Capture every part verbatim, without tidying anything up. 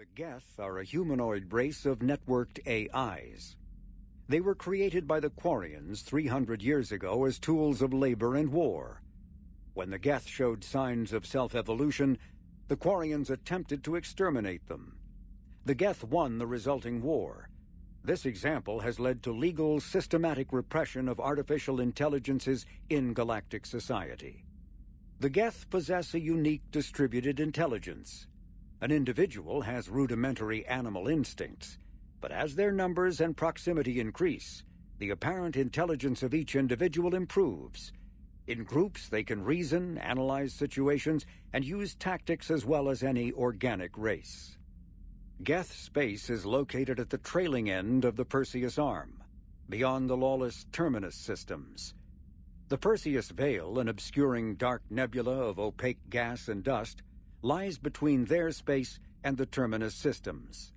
The Geth are a humanoid race of networked A Is. They were created by the Quarians three hundred years ago as tools of labor and war. When the Geth showed signs of self-evolution, the Quarians attempted to exterminate them. The Geth won the resulting war. This example has led to legal, systematic repression of artificial intelligences in galactic society. The Geth possess a unique distributed intelligence. An individual has rudimentary animal instincts, but as their numbers and proximity increase, the apparent intelligence of each individual improves. In groups, they can reason, analyze situations, and use tactics as well as any organic race. Geth space is located at the trailing end of the Perseus Arm, beyond the lawless Terminus systems. The Perseus Veil, an obscuring dark nebula of opaque gas and dust, lies between their space and the Terminus systems.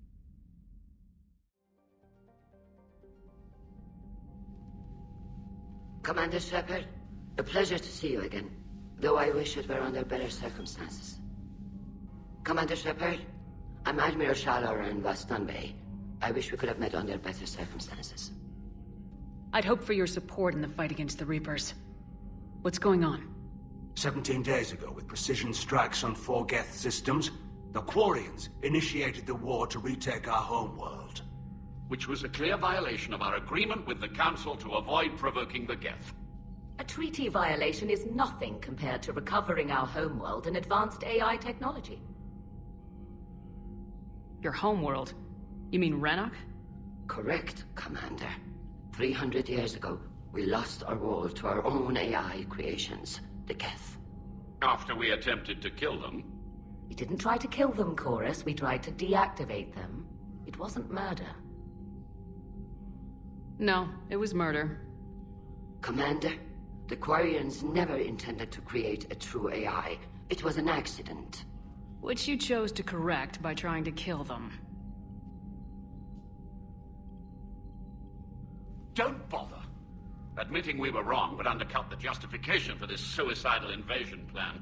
Commander Shepard, a pleasure to see you again, though I wish it were under better circumstances. Commander Shepard, I'm Admiral Shalor in Vastan Bay. I wish we could have met under better circumstances. I'd hope for your support in the fight against the Reapers. What's going on? Seventeen days ago, with precision strikes on four Geth systems, the Quarians initiated the war to retake our homeworld. Which was a clear violation of our agreement with the Council to avoid provoking the Geth. A treaty violation is nothing compared to recovering our homeworld and advanced A I technology. Your homeworld? You mean Rannoch? Correct, Commander. Three hundred years ago, we lost our world to our own A I creations, the Geth. After we attempted to kill them? We didn't try to kill them, Chorus. We tried to deactivate them. It wasn't murder. No, it was murder. Commander, the Quarians never intended to create a true A I. It was an accident. Which you chose to correct by trying to kill them. Don't bother. Admitting we were wrong would undercut the justification for this suicidal invasion plan.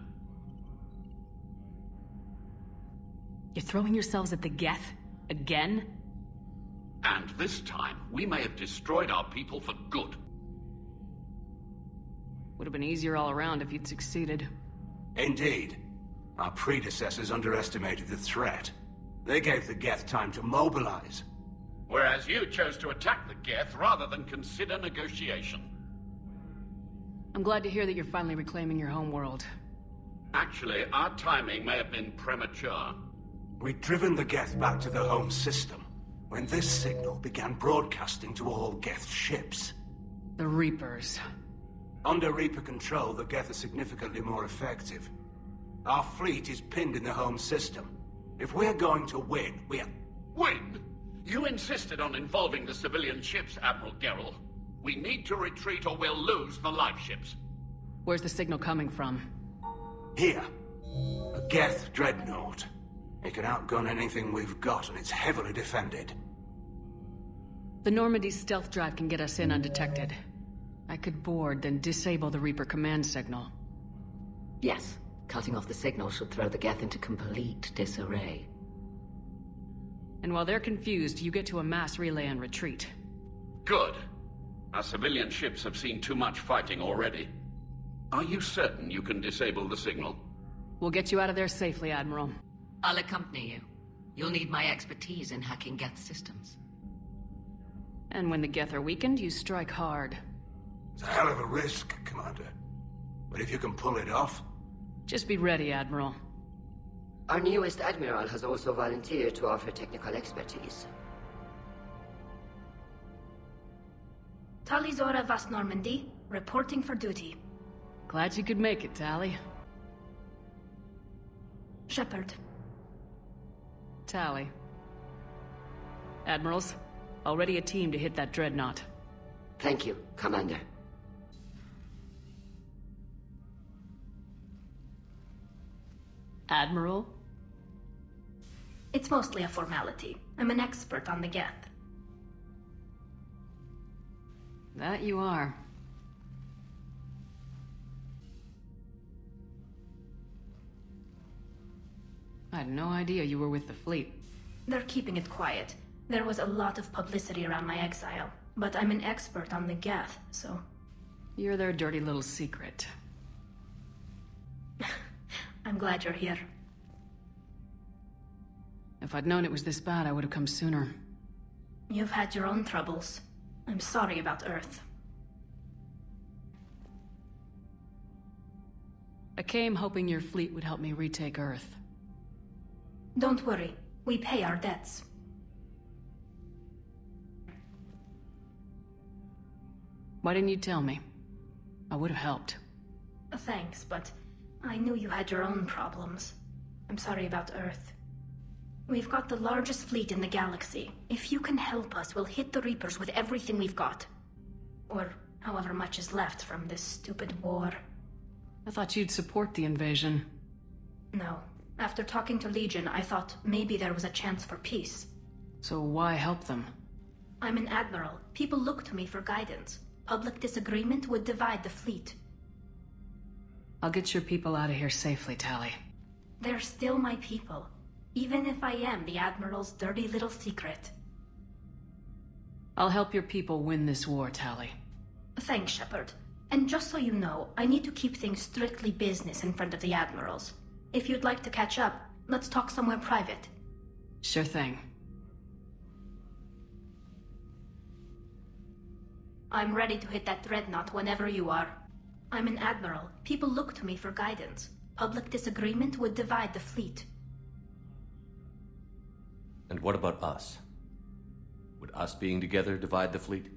You're throwing yourselves at the Geth? Again? And this time, we may have destroyed our people for good. Would have been easier all around if you'd succeeded. Indeed. Our predecessors underestimated the threat. They gave the Geth time to mobilize. Whereas you chose to attack the Geth rather than consider negotiation. I'm glad to hear that you're finally reclaiming your homeworld. Actually, our timing may have been premature. We'd driven the Geth back to the home system when this signal began broadcasting to all Geth ships. The Reapers. Under Reaper control, the Geth are significantly more effective. Our fleet is pinned in the home system. If we're going to win, we're... Win? You insisted on involving the civilian ships, Admiral Gerrel. We need to retreat or we'll lose the live ships. Where's the signal coming from? Here. A Geth dreadnought. It can outgun anything we've got, and it's heavily defended. The Normandy's stealth drive can get us in undetected. I could board, then disable the Reaper command signal. Yes. Cutting off the signal should throw the Geth into complete disarray. And while they're confused, you get to a mass relay and retreat. Good. Our civilian ships have seen too much fighting already. Are you certain you can disable the signal? We'll get you out of there safely, Admiral. I'll accompany you. You'll need my expertise in hacking Geth systems. And when the Geth are weakened, you strike hard. It's a hell of a risk, Commander. But if you can pull it off... Just be ready, Admiral. Our newest Admiral has also volunteered to offer technical expertise. Talizora Vast Normandy, reporting for duty. Glad you could make it, Tally. Shepard. Tally. Admirals, already a team to hit that dreadnought. Thank you, Commander. Admiral? It's mostly a formality. I'm an expert on the Geth. That you are. I had no idea you were with the fleet. They're keeping it quiet. There was a lot of publicity around my exile, but I'm an expert on the Geth, so... You're their dirty little secret. I'm glad you're here. If I'd known it was this bad, I would have come sooner. You've had your own troubles. I'm sorry about Earth. I came hoping your fleet would help me retake Earth. Don't worry. We pay our debts. Why didn't you tell me? I would have helped. Thanks, but I knew you had your own problems. I'm sorry about Earth. We've got the largest fleet in the galaxy. If you can help us, we'll hit the Reapers with everything we've got. Or however much is left from this stupid war. I thought you'd support the invasion. No. After talking to Legion, I thought maybe there was a chance for peace. So why help them? I'm an admiral. People look to me for guidance. Public disagreement would divide the fleet. I'll get your people out of here safely, Tali. They're still my people. Even if I am the Admiral's dirty little secret. I'll help your people win this war, Tali. Thanks, Shepard. And just so you know, I need to keep things strictly business in front of the Admirals. If you'd like to catch up, let's talk somewhere private. Sure thing. I'm ready to hit that dreadnought whenever you are. I'm an admiral. People look to me for guidance. Public disagreement would divide the fleet. And what about us? Would us being together divide the fleet?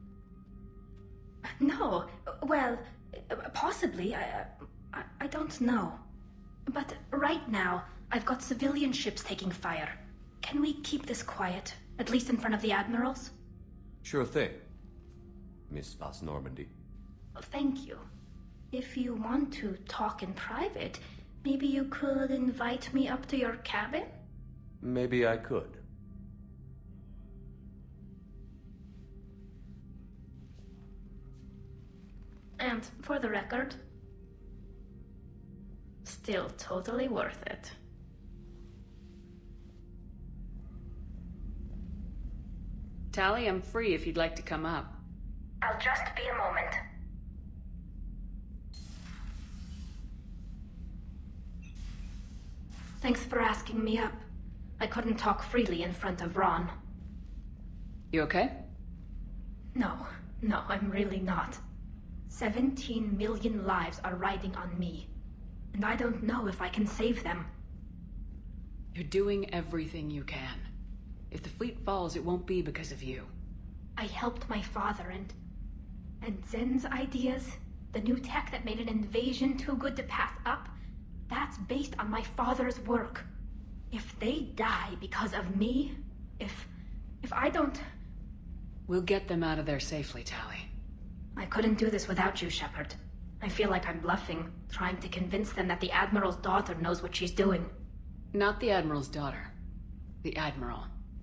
No. Well, possibly. I, I, I don't know. But right now, I've got civilian ships taking fire. Can we keep this quiet, at least in front of the admirals? Sure thing, Miss Vas Normandy. Thank you. If you want to talk in private, maybe you could invite me up to your cabin? Maybe I could. And for the record, still totally worth it. Tali, I'm free if you'd like to come up. I'll just be a moment. Thanks for asking me up. I couldn't talk freely in front of Ron. You okay? No, no, I'm really not. Seventeen million lives are riding on me. And I don't know if I can save them. You're doing everything you can. If the fleet falls, it won't be because of you. I helped my father and... And Zen's ideas, the new tech that made an invasion too good to pass up, that's based on my father's work. If they die because of me, if... if I don't... We'll get them out of there safely, Tali. I couldn't do this without you, Shepard. I feel like I'm bluffing, trying to convince them that the Admiral's daughter knows what she's doing. Not the Admiral's daughter. The Admiral.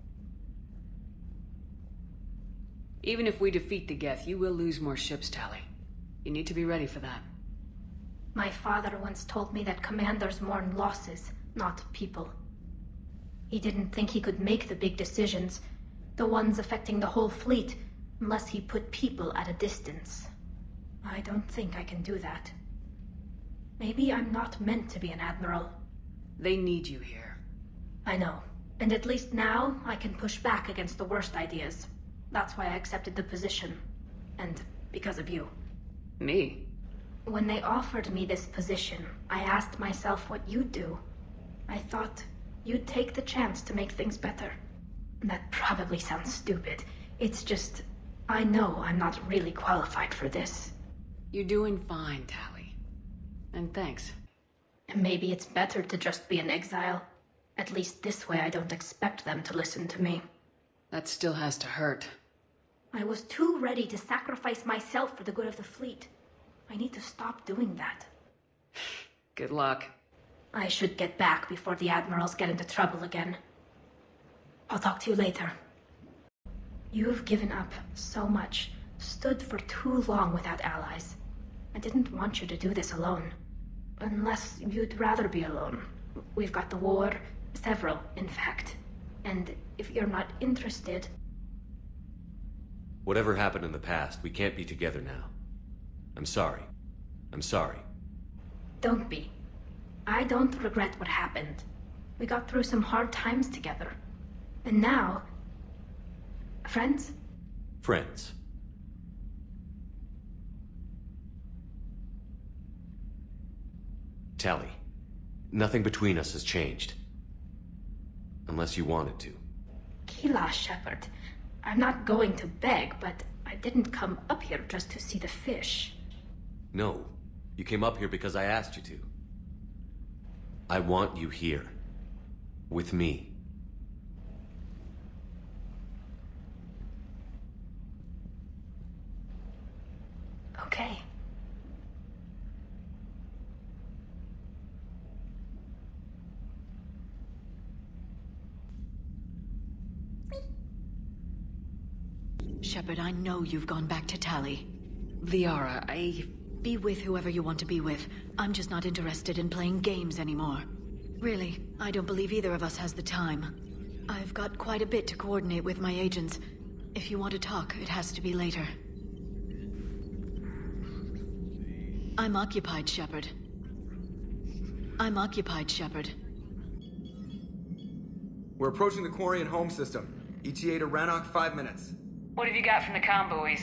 Even if we defeat the Geth, you will lose more ships, Tali. You need to be ready for that. My father once told me that commanders mourn losses, not people. He didn't think he could make the big decisions, the ones affecting the whole fleet, unless he put people at a distance. I don't think I can do that. Maybe I'm not meant to be an admiral. They need you here. I know. And at least now, I can push back against the worst ideas. That's why I accepted the position. And because of you. Me? When they offered me this position, I asked myself what you'd do. I thought you'd take the chance to make things better. That probably sounds stupid. It's just... I know I'm not really qualified for this. You're doing fine, Tali. And thanks. Maybe it's better to just be an exile. At least this way I don't expect them to listen to me. That still has to hurt. I was too ready to sacrifice myself for the good of the fleet. I need to stop doing that. Good luck. I should get back before the Admirals get into trouble again. I'll talk to you later. You've given up so much, stood for too long without allies. I didn't want you to do this alone. Unless you'd rather be alone. We've got the war, several, in fact. And And if you're not interested... Whatever happened in the past, we can't be together now. I'm sorry. I'm sorry. Don't be. I don't regret what happened. We got through some hard times together. And now... Friends? Friends. Tali, nothing between us has changed. Unless you wanted to. Keelah, Shepard. I'm not going to beg, but I didn't come up here just to see the fish. No. You came up here because I asked you to. I want you here. With me. Okay. Shepard, I know you've gone back to Tali. Liara, I... Be with whoever you want to be with. I'm just not interested in playing games anymore. Really, I don't believe either of us has the time. I've got quite a bit to coordinate with my agents. If you want to talk, it has to be later. I'm occupied, Shepard. I'm occupied, Shepard. We're approaching the Quarian home system. E T A to Rannoch, five minutes. What have you got from the comm buoys?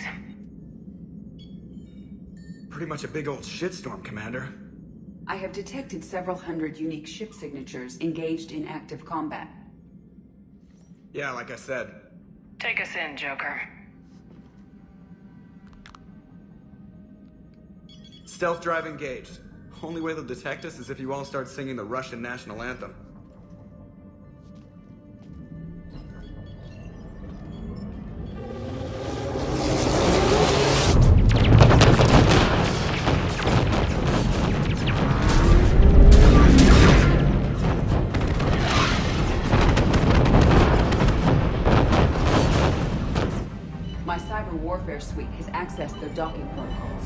Pretty much a big old shitstorm, Commander. I have detected several hundred unique ship signatures engaged in active combat. Yeah, like I said. Take us in, Joker. Stealth drive engaged. Only way they'll detect us is if you all start singing the Russian national anthem. My cyber warfare suite has accessed their docking protocols.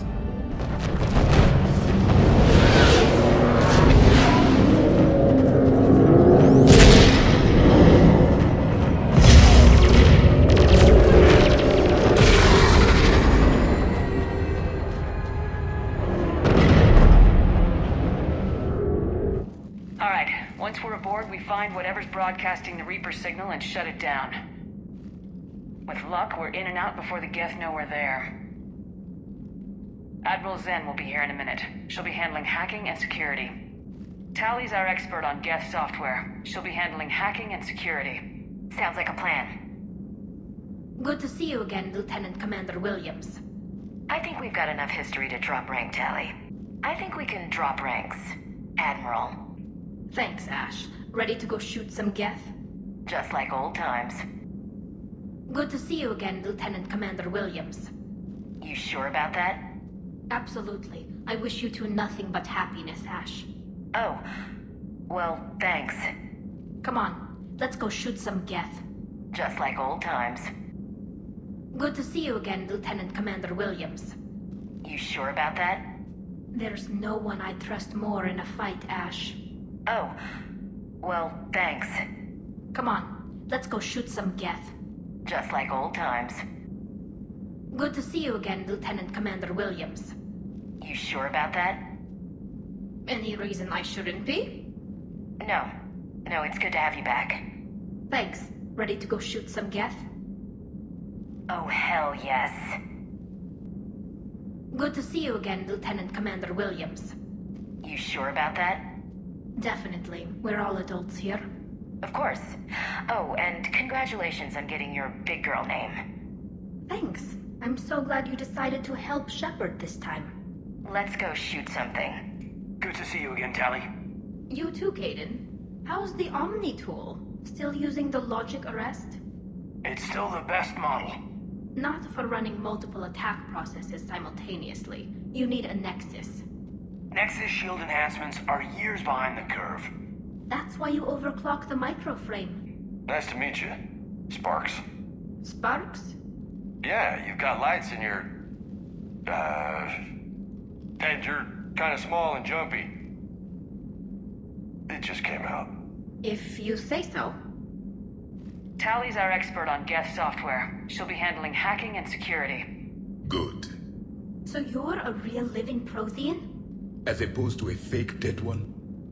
All right, once we're aboard, we find whatever's broadcasting the Reaper signal and shut it down. With luck, we're in and out before the Geth know we're there. Admiral Zen will be here in a minute. She'll be handling hacking and security. Tali's our expert on Geth software. She'll be handling hacking and security. Sounds like a plan. Good to see you again, Lieutenant Commander Williams. I think we've got enough history to drop rank, Tali. I think we can drop ranks, Admiral. Thanks, Ash. Ready to go shoot some Geth? Just like old times. Good to see you again, Lieutenant Commander Williams. You sure about that? Absolutely. I wish you two nothing but happiness, Ash. Oh. Well, thanks. Come on, let's go shoot some Geth. Just like old times. Good to see you again, Lieutenant Commander Williams. You sure about that? There's no one I trust more in a fight, Ash. Oh. Well, thanks. Come on, let's go shoot some Geth. Just like old times. Good to see you again, Lieutenant Commander Williams. You sure about that? Any reason I shouldn't be? No. No, it's good to have you back. Thanks. Ready to go shoot some Geth? Oh, hell yes. Good to see you again, Lieutenant Commander Williams. You sure about that? Definitely. We're all adults here. Of course. Oh, and congratulations on getting your big girl name. Thanks. I'm so glad you decided to help Shepard this time. Let's go shoot something. Good to see you again, Tali. You too, Kaidan. How's the Omni tool? Still using the logic arrest? It's still the best model. Not for running multiple attack processes simultaneously. You need a Nexus. Nexus shield enhancements are years behind the curve. That's why you overclock the microframe. Nice to meet you, Sparks. Sparks? Yeah, you've got lights in your... Uh... head. You're kind of small and jumpy. It just came out. If you say so. Tally's our expert on Geth software. She'll be handling hacking and security. Good. So you're a real living Prothean? As opposed to a fake dead one?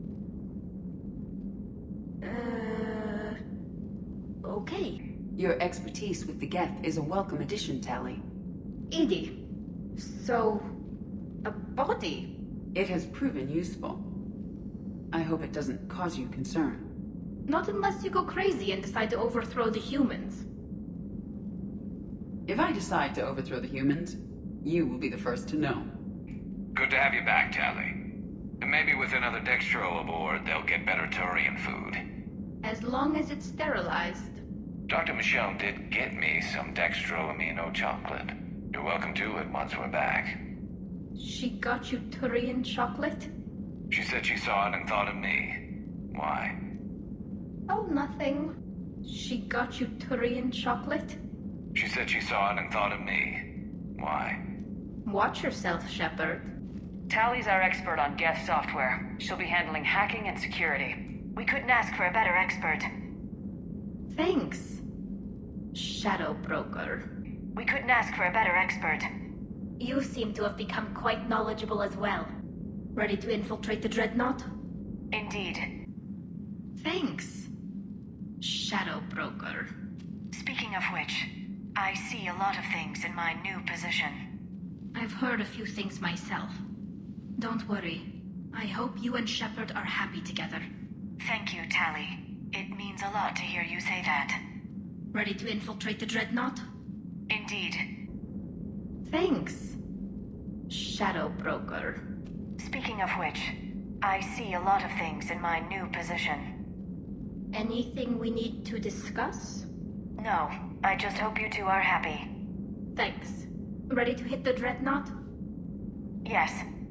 Uh... Okay. Your expertise with the Geth is a welcome addition, Tali. Edie. So... a body? It has proven useful. I hope it doesn't cause you concern. Not unless you go crazy and decide to overthrow the humans. If I decide to overthrow the humans, you will be the first to know. Good to have you back, Tali. Maybe with another Dextro aboard, they'll get better Turian food. As long as it's sterilized. Doctor Michonne did get me some Dextro Amino chocolate. You're welcome to it once we're back. She got you Turian chocolate? She said she saw it and thought of me. Why? Oh, nothing. She got you Turian chocolate? She said she saw it and thought of me. Why? Watch yourself, Shepard. Tally's our expert on Geth software. She'll be handling hacking and security. We couldn't ask for a better expert. Thanks, Shadow Broker. We couldn't ask for a better expert. You seem to have become quite knowledgeable as well. Ready to infiltrate the Dreadnought? Indeed. Thanks, Shadow Broker. Speaking of which, I see a lot of things in my new position. I've heard a few things myself. Don't worry. I hope you and Shepard are happy together. Thank you, Tali. It means a lot to hear you say that. Ready to infiltrate the Dreadnought? Indeed. Thanks, Shadow Broker. Speaking of which, I see a lot of things in my new position. Anything we need to discuss? No, I just hope you two are happy. Thanks. Ready to hit the Dreadnought? Yes.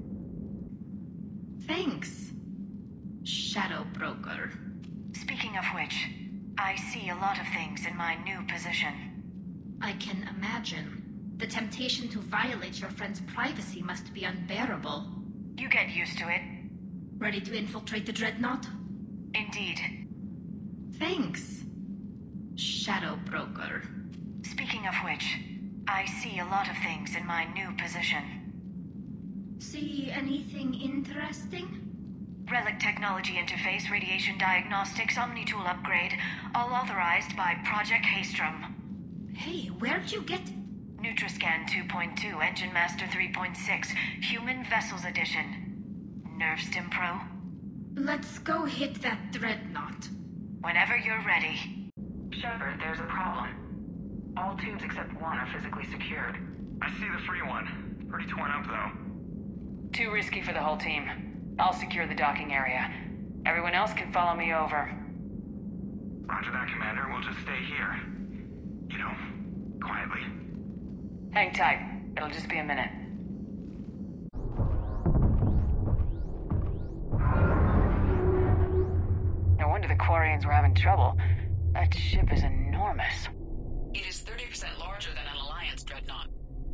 Thanks, Shadow Broker. Speaking of which, I see a lot of things in my new position. I can imagine. The temptation to violate your friend's privacy must be unbearable. You get used to it. Ready to infiltrate the Dreadnought? Indeed. Thanks, Shadow Broker. Speaking of which, I see a lot of things in my new position. See anything interesting? Relic Technology Interface, Radiation Diagnostics, Omni-Tool Upgrade, all authorized by Project Haystrom. Hey, where'd you get... Nutriscan two point two, Engine Master three point six, Human Vessels Edition. Nerve Stim Pro? Let's go hit that Dreadnought. Whenever you're ready. Shepard, there's a problem. All tubes except one are physically secured. I see the free one. Pretty torn up, though. Too risky for the whole team. I'll secure the docking area. Everyone else can follow me over. Roger that, Commander. We'll just stay here. You know, quietly. Hang tight. It'll just be a minute. No wonder the Quarians were having trouble. That ship is enormous. It is thirty percent larger than an Alliance dreadnought.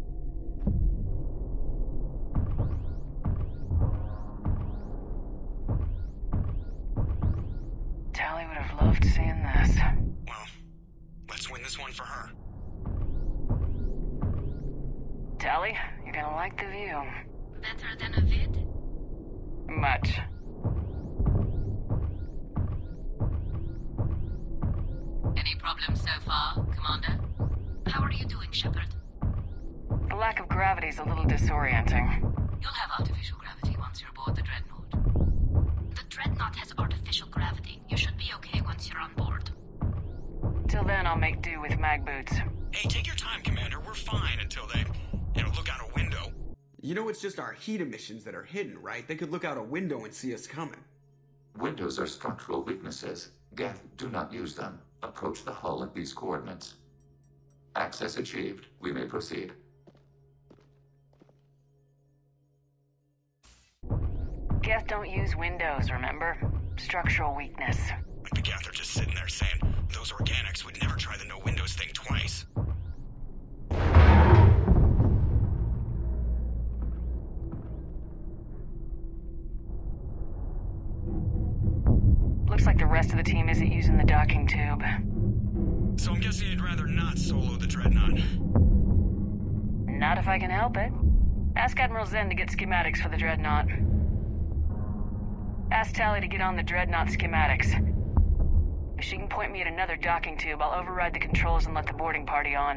Tali would have loved seeing this. Well, let's win this one for her. Tali, you're gonna like the view. Better than a vid? Much. Any problems so far, Commander? How are you doing, Shepard? The lack of gravity's a little disorienting. You'll have artificial gravity once you're aboard the Dreadnought. The Dreadnought has artificial gravity. You should be okay once you're on board. Till then, I'll make do with mag boots. Hey, take your time, Commander. We're fine until they, you know, look out a window. You know it's just our heat emissions that are hidden, right? They could look out a window and see us coming. Windows are structural weaknesses. Geth, do not use them. Approach the hull at these coordinates. Access achieved. We may proceed. Geth don't use windows, remember? Structural weakness. Like the Geth are just sitting there saying, those organics would never try the no windows thing twice. Looks like the rest of the team isn't using the docking tube. So so I'm guessing you'd rather not solo the Dreadnought. Not if I can help it. Ask Admiral Zen to get schematics for the Dreadnought. Ask Tali to get on the Dreadnought schematics. If she can point me at another docking tube, I'll override the controls and let the boarding party on.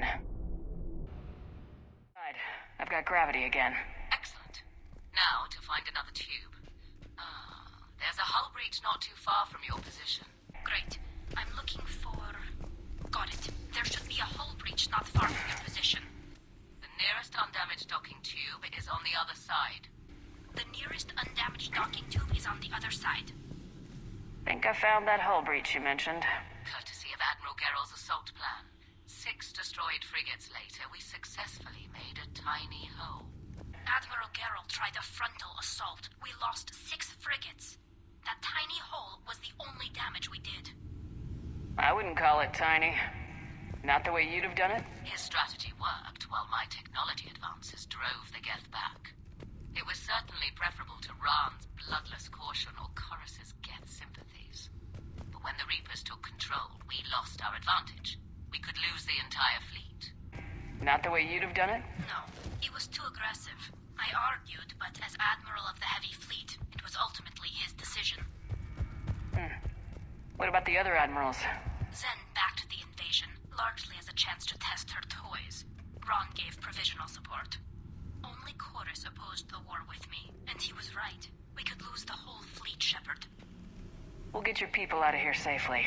Right, I've got gravity again. Excellent. Now to find another tube. Ah, there's a hull breach not too far from your position. Great. I'm looking for... Got it. There should be a hull breach not far from your position. The nearest undamaged docking tube is on the other side. The nearest undamaged docking tube is on the other side. Think I found that hull breach you mentioned. Courtesy of Admiral Gerrel's assault plan. Six destroyed frigates later, we successfully made a tiny hole. Admiral Gerrel tried a frontal assault. We lost six frigates. That tiny hole was the only damage we did. I wouldn't call it tiny. Not the way you'd have done it? His strategy worked while my technology advances drove the Geth back. It was certainly preferable to Rahn's bloodless caution or Chorus's Geth sympathies. But when the Reapers took control, we lost our advantage. We could lose the entire fleet. Not the way you'd have done it? No, it was too aggressive. I argued, but as Admiral of the Heavy Fleet, it was ultimately his decision. Hmm. What about the other admirals? Zen backed the invasion, largely as a chance to test her toys. Rahn gave provisional support. Only Chorus opposed the war with me, and he was right. We could lose the whole fleet, Shepard. We'll get your people out of here safely.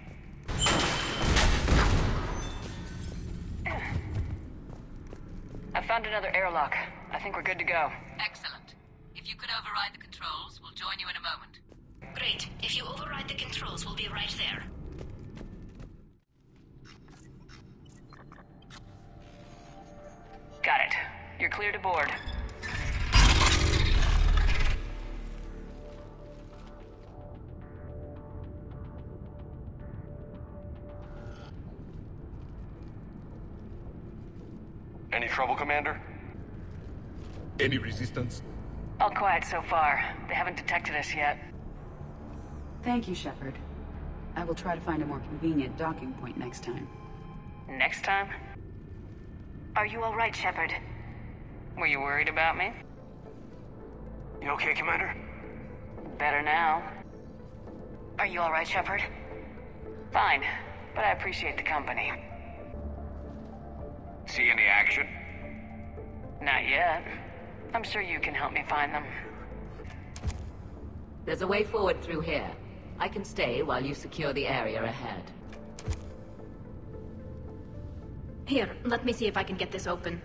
I found another airlock. I think we're good to go. Excellent. If you could override the controls, we'll join you in a moment. Great. If you override the controls, we'll be right there. Got it. You're clear to board. Any trouble, Commander? Any resistance? All quiet so far. They haven't detected us yet. Thank you, Shepard. I will try to find a more convenient docking point next time. Next time? Are you all right, Shepard? Were you worried about me? You okay, Commander? Better now. Are you all right, Shepard? Fine, but I appreciate the company. See any action? Not yet. I'm sure you can help me find them. There's a way forward through here. I can stay while you secure the area ahead. Here, let me see if I can get this open.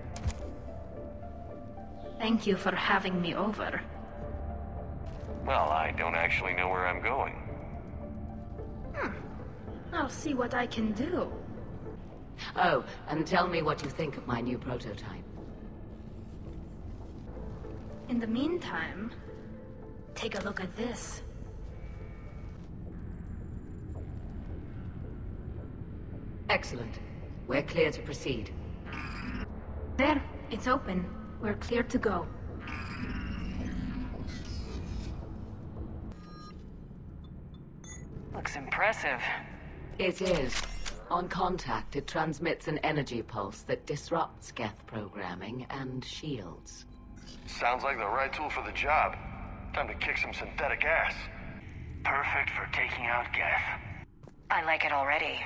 Thank you for having me over. Well, I don't actually know where I'm going. Hmm. I'll see what I can do. Oh, and tell me what you think of my new prototype. In the meantime, take a look at this. Excellent. We're clear to proceed. There, it's open. We're clear to go. Looks impressive. It is. On contact, it transmits an energy pulse that disrupts Geth programming and shields. Sounds like the right tool for the job. Time to kick some synthetic ass. Perfect for taking out Geth. I like it already.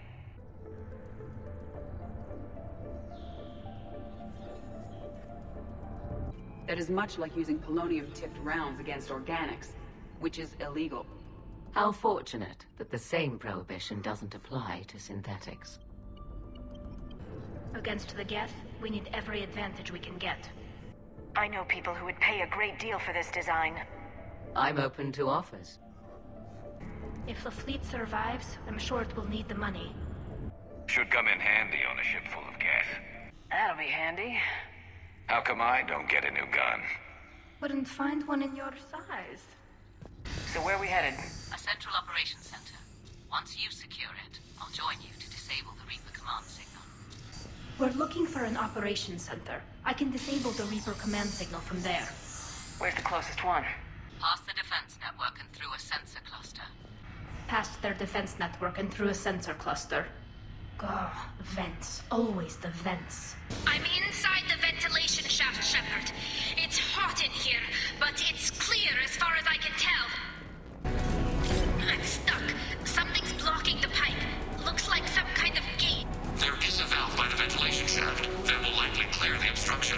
That is much like using polonium-tipped rounds against organics, which is illegal. How fortunate that the same prohibition doesn't apply to synthetics. Against the Geth, we need every advantage we can get. I know people who would pay a great deal for this design. I'm open to offers. If the fleet survives, I'm sure it will need the money. Should come in handy on a ship full of Geth. That'll be handy. How come I don't get a new gun? Wouldn't find one in your size. So where are we headed? A central operations center. Once you secure it, I'll join you to disable the Reaper command signal. We're looking for an operations center. I can disable the Reaper command signal from there. Where's the closest one? Past the defense network and through a sensor cluster. Past their defense network and through a sensor cluster. Gah, vents. Always the vents. I'm inside the ventilation shaft, Shepard. It's hot in here, but it's clear as far as I can tell. I'm stuck. Something's blocking the pipe. Looks like some kind of gate. There is a valve by the ventilation shaft that will likely clear the obstruction.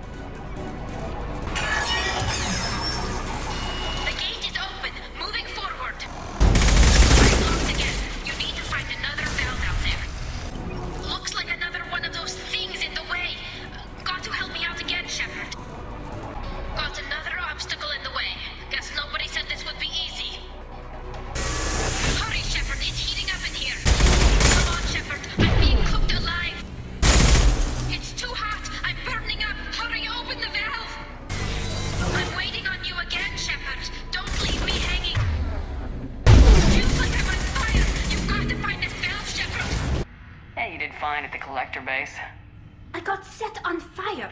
The gate is open. Moving forward. It's locked again. You need to find another valve out there. Looks like another one of those things in the way. Got to help me out again, Shepard. Got another obstacle in the way. Guess nobody said this would be easy. Hurry, Shepard. It's heating up in here. Come on, Shepard. I'm being cooked alive. It's too hot. I'm burning up. Hurry, open the valve. I'm waiting on you again, Shepard. Don't leave me hanging. Feels like I'm on fire. You've got to find this valve, Shepard. Yeah, you did fine at the collector base. I got set on fire.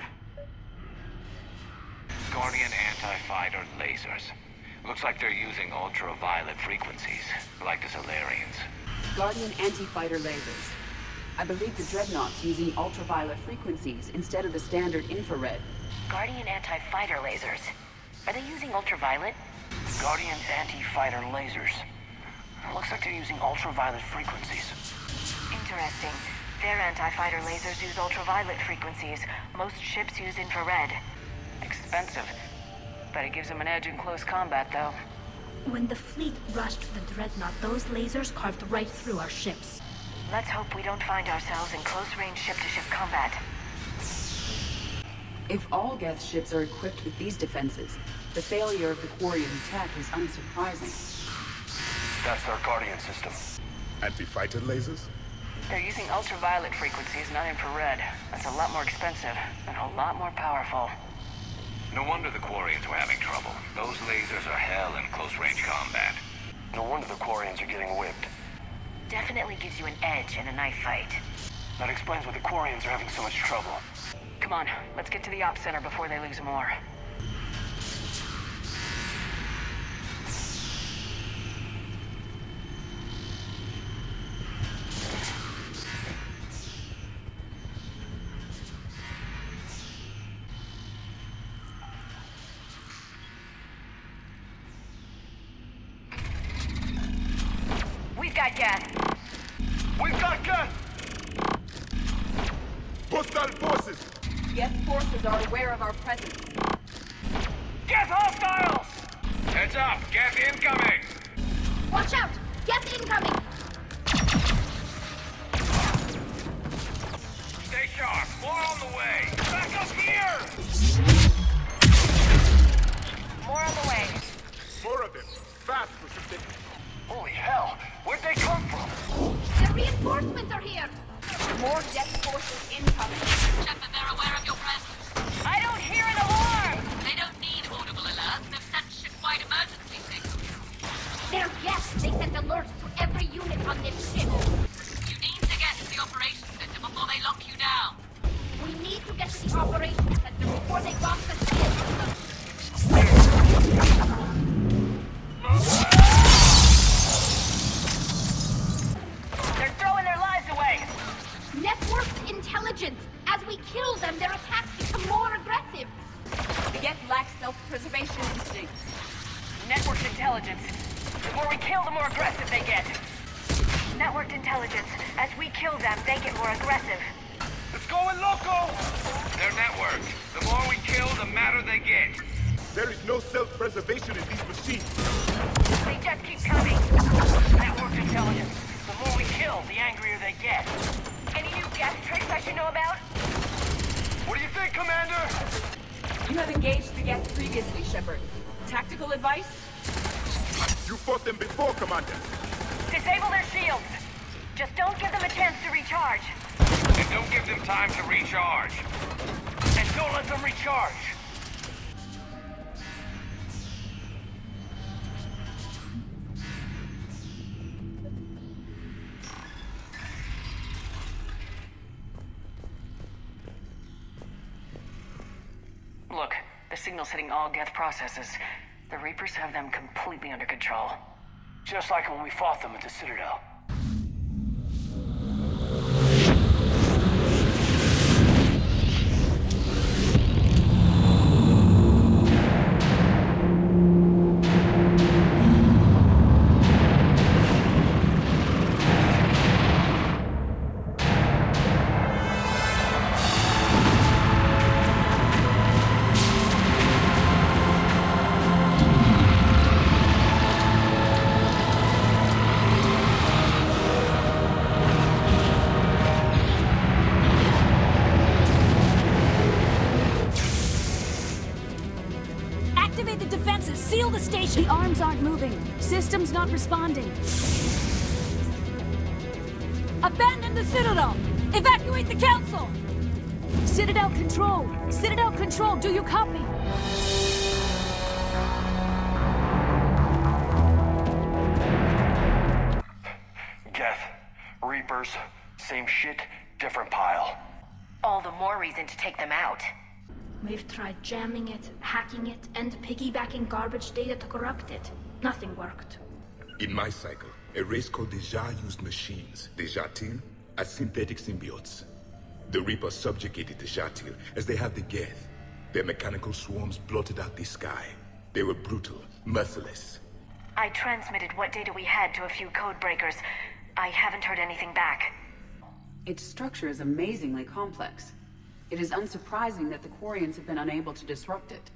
Guardian anti-fighter lasers. Looks like they're using ultraviolet frequencies, like the Solarians. Guardian anti-fighter lasers. I believe the Dreadnought's using ultraviolet frequencies instead of the standard infrared. Guardian anti-fighter lasers. Are they using ultraviolet? Guardian anti-fighter lasers. Looks like they're using ultraviolet frequencies. Interesting. Their anti-fighter lasers use ultraviolet frequencies. Most ships use infrared. Expensive. Bet it gives them an edge in close combat, though. When the fleet rushed the Dreadnought, those lasers carved right through our ships. Let's hope we don't find ourselves in close-range ship-to-ship combat. If all Geth ships are equipped with these defenses, the failure of the Quarian attack is unsurprising. That's their Guardian system. Anti-fighter lasers? They're using ultraviolet frequencies, not infrared. That's a lot more expensive and a lot more powerful. No wonder the Quarians were having trouble. Those lasers are hell in close-range combat. No wonder the Quarians are getting whipped. Definitely gives you an edge in a knife fight. That explains why the Quarians are having so much trouble. Come on, let's get to the Ops Center before they lose more. We've got gas. We've got gas! Hostile forces! Geth forces are aware of our presence. Geth hostiles! Heads up! Geth incoming! Watch out! Geth incoming! Stay sharp! More on the way! Back up here! More on the way. More of them. Fast, Precipitate. Holy hell! Where'd they come from? The reinforcements are here! More Geth forces incoming. Shepard, they're aware of your presence. I don't hear an alarm! They don't need audible alerts. They've sent ship-wide emergency signals. They're Geth! They sent alerts to every unit on this ship! You need to get to the operations center before they lock you down. We need to get to the operations center before they lock the ship! They're throwing their lives away! Networked intelligence! As we kill them, their attacks become more aggressive! The Geth lack self-preservation instincts. Networked intelligence. The more we kill, the more aggressive they get. Networked intelligence. As we kill them, they get more aggressive. It's going loco! They're networked. The more we kill, the madder they get. There is no self-preservation in these machines. They just keep coming. Networked intelligence. The more we kill, the angrier they get. Any new gas tricks I should know about? What do you think, Commander? You have engaged the Geth previously, Shepard. Tactical advice? You fought them before, Commander. Disable their shields. Just don't give them a chance to recharge. And don't give them time to recharge. And don't let them recharge! Look, the signal's hitting all Geth processes. The Reapers have them completely under control. Just like when we fought them at the Citadel. aren't moving. System's not responding. Abandon the Citadel! Evacuate the Council! Citadel Control! Citadel Control, do you copy? Geth, Reapers, same shit, different pile. All the more reason to take them out. We've tried jamming it, hacking it, and piggybacking garbage data to corrupt it. Nothing worked. In my cycle, a race called the Jah used machines, the Jatil, as synthetic symbiotes. The Reaper subjugated the Jatil, as they have the Geth. Their mechanical swarms blotted out the sky. They were brutal, merciless. I transmitted what data we had to a few code breakers. I haven't heard anything back. Its structure is amazingly complex. It is unsurprising that the Quarians have been unable to disrupt it.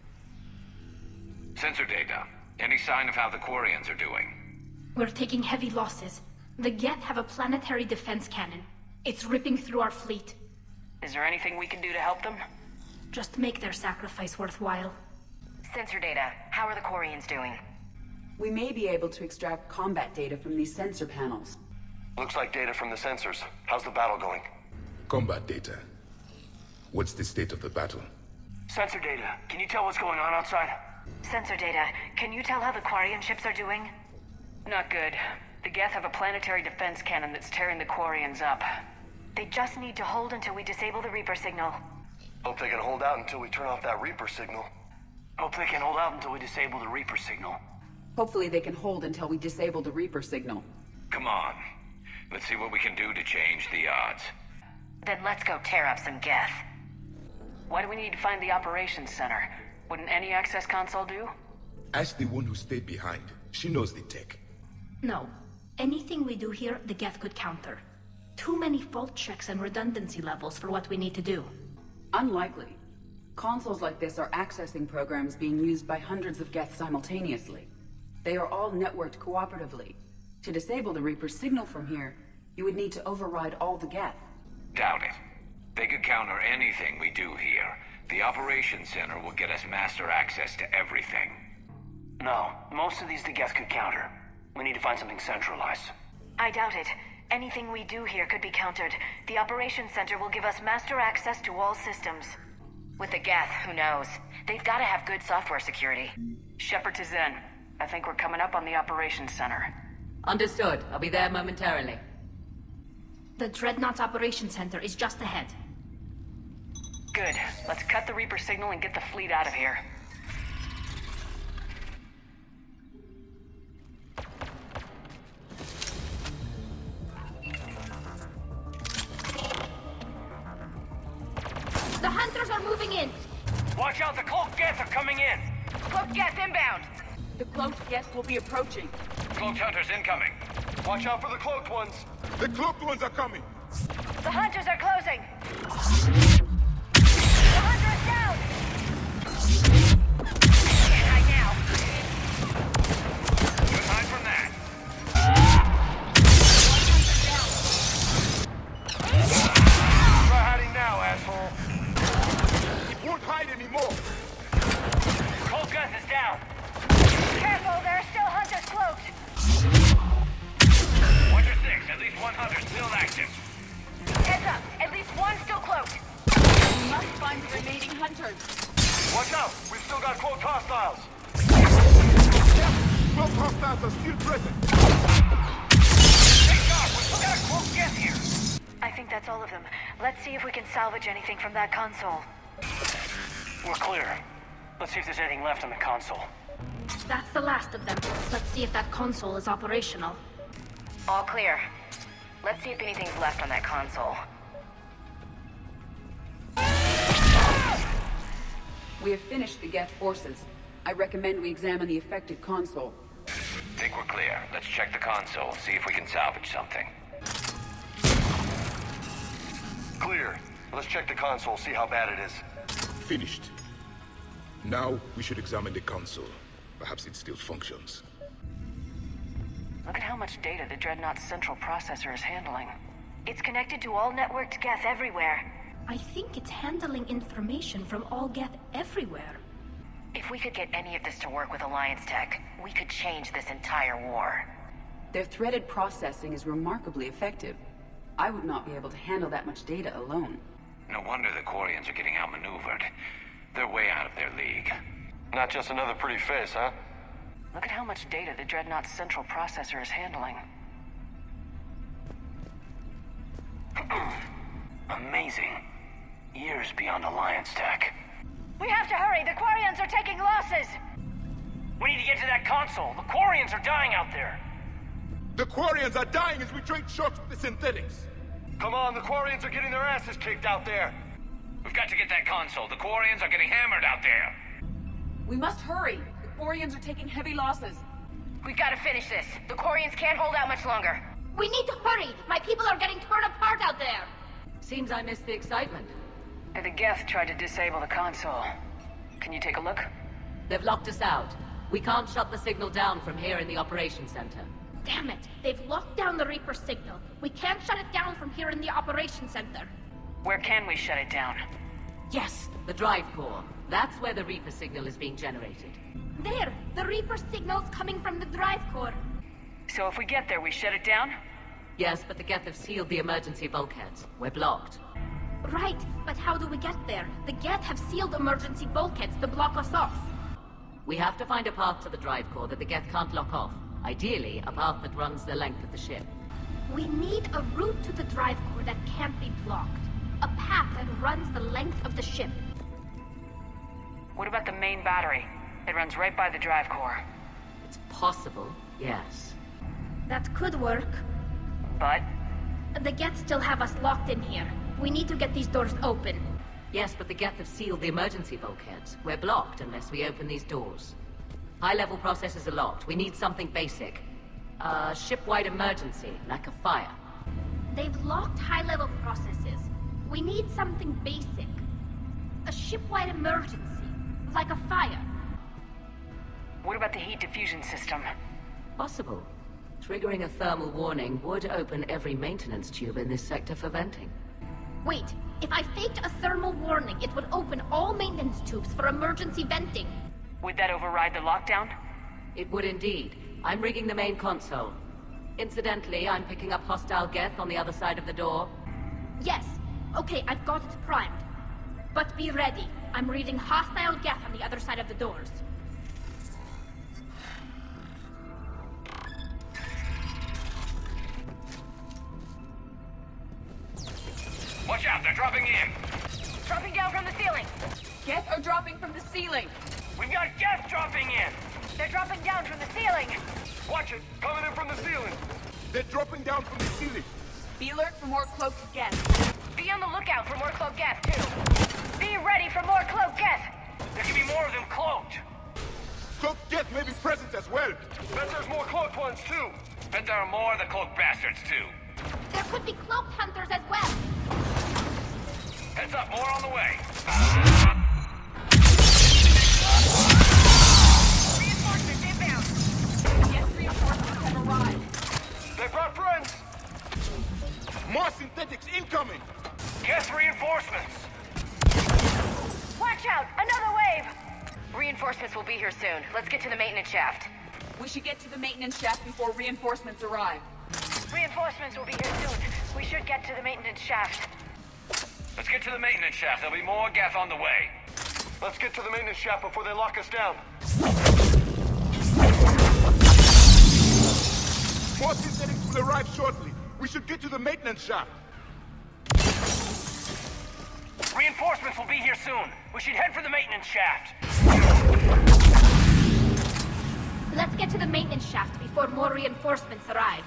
Sensor data. Any sign of how the Quarians are doing? We're taking heavy losses. The Geth have a planetary defense cannon. It's ripping through our fleet. Is there anything we can do to help them? Just make their sacrifice worthwhile. Sensor data. How are the Quarians doing? We may be able to extract combat data from these sensor panels. Looks like data from the sensors. How's the battle going? Combat data. What's the state of the battle? Sensor data. Can you tell what's going on outside? Sensor data. Can you tell how the Quarian ships are doing? Not good. The Geth have a planetary defense cannon that's tearing the Quarians up. They just need to hold until we disable the Reaper signal. Hope they can hold out until we turn off that Reaper signal. Hope they can hold out until we disable the Reaper signal. Hopefully they can hold until we disable the Reaper signal. Come on. Let's see what we can do to change the odds. Then let's go tear up some Geth. Why do we need to find the operations center? Wouldn't any access console do? Ask the one who stayed behind. She knows the tech. No. Anything we do here, the Geth could counter. Too many fault checks and redundancy levels for what we need to do. Unlikely. Consoles like this are accessing programs being used by hundreds of Geth simultaneously. They are all networked cooperatively. To disable the Reaper's signal from here, you would need to override all the Geth. Doubt it. They could counter anything we do here. The operations center will get us master access to everything. No, most of these the Geth could counter. We need to find something centralized. I doubt it. Anything we do here could be countered. The operations center will give us master access to all systems. With the Geth, who knows? They've got to have good software security. Shepard to Zen. I think we're coming up on the operations center. Understood. I'll be there momentarily. The Dreadnought's operations center is just ahead. Good. Let's cut the Reaper signal and get the fleet out of here. The Hunters are moving in! Watch out, the Cloaked Geth are coming in! Cloaked Geth inbound! The Cloaked Geth will be approaching. Cloaked Hunters incoming. Watch out for the cloaked ones! The cloaked ones are coming! The Hunters are closing! The Hunter is down! Can't hide now. Aside from that. Try hiding now, asshole. It won't hide anymore! Cloaked Geth is down! Careful, there are still Hunters cloaked! Watcher six, at least one hunter still active. Heads up, at least one still cloaked! We must find the remaining Hunters. Watch out! We've still got cloaked hostiles! Cloaked hostiles are still present! Thank God, we still got a cloaked Geth here! I think that's all of them. Let's see if we can salvage anything from that console. We're clear. Let's see if there's anything left on the console. That's the last of them. Let's see if that console is operational. All clear. Let's see if anything's left on that console. We have finished the Geth forces. I recommend we examine the affected console. Think we're clear. Let's check the console, see if we can salvage something. Clear. Let's check the console, see how bad it is. Finished. Now, we should examine the console. Perhaps it still functions. Look at how much data the Dreadnought's central processor is handling. It's connected to all networked Geth everywhere. I think it's handling information from all Geth everywhere. If we could get any of this to work with Alliance tech, we could change this entire war. Their threaded processing is remarkably effective. I would not be able to handle that much data alone. No wonder the Quarians are getting outmaneuvered. They're way out of their league. Not just another pretty face, huh? Look at how much data the Dreadnought's central processor is handling. Amazing. Years beyond Alliance tech. We have to hurry. The Quarians are taking losses. We need to get to that console. The Quarians are dying out there. The Quarians are dying as we trade shots with the synthetics. Come on, the Quarians are getting their asses kicked out there. We've got to get that console. The Quarians are getting hammered out there. We must hurry. The Quarians are taking heavy losses. We've got to finish this. The Quarians can't hold out much longer. We need to hurry! My people are getting torn apart out there! Seems I missed the excitement. The Geth tried to disable the console. Can you take a look? They've locked us out. We can't shut the signal down from here in the operations center. Damn it! They've locked down the Reaper signal. We can't shut it down from here in the operations center. Where can we shut it down? Yes, the drive core. That's where the Reaper signal is being generated. There! The Reaper signal's coming from the drive core. So if we get there, we shut it down? Yes, but the Geth have sealed the emergency bulkheads. We're blocked. Right, but how do we get there? The Geth have sealed emergency bulkheads to block us off. We have to find a path to the drive core that the Geth can't lock off. Ideally, a path that runs the length of the ship. We need a route to the drive core that can't be blocked. A path that runs the length of the ship. What about the main battery? It runs right by the drive core. It's possible, yes. That could work. But? The Geth still have us locked in here. We need to get these doors open. Yes, but the Geth have sealed the emergency bulkheads. We're blocked unless we open these doors. High-level processors are locked. We need something basic. A ship-wide emergency, like a fire. They've locked high-level processes. We need something basic. A ship-wide emergency, like a fire. What about the heat diffusion system? Possible. Triggering a thermal warning would open every maintenance tube in this sector for venting. Wait, if I faked a thermal warning, it would open all maintenance tubes for emergency venting. Would that override the lockdown? It would indeed. I'm rigging the main console. Incidentally, I'm picking up hostile Geth on the other side of the door. Yes. Okay, I've got it primed. But be ready. I'm reading hostile Geth on the other side of the doors. Watch out, they're dropping in. Dropping down from the ceiling. Geth are dropping from the ceiling. We've got Geth dropping in. They're dropping down from the ceiling. Watch it, coming in from the ceiling. They're dropping down from the ceiling. Be alert for more cloaked Geth. Be on the lookout for more cloaked Geth, too. Be ready for more cloaked Geth. There can be more of them cloaked. Cloaked Geth may be present as well. Bet there's more cloaked ones, too. Bet there are more of the cloaked bastards, too. There could be cloaked hunters as well. Heads up, more on the way. Reinforcements inbound. Geth reinforcements have arrived. They brought friends. More synthetics incoming. Geth reinforcements. Watch out! Another wave! Reinforcements will be here soon. Let's get to the maintenance shaft. We should get to the maintenance shaft before reinforcements arrive. Reinforcements will be here soon. We should get to the maintenance shaft. Let's get to the maintenance shaft. There'll be more Geth on the way. Let's get to the maintenance shaft before they lock us down. More synthetics will arrive shortly. We should get to the maintenance shaft. Reinforcements will be here soon. We should head for the maintenance shaft. Let's get to the maintenance shaft before more reinforcements arrive.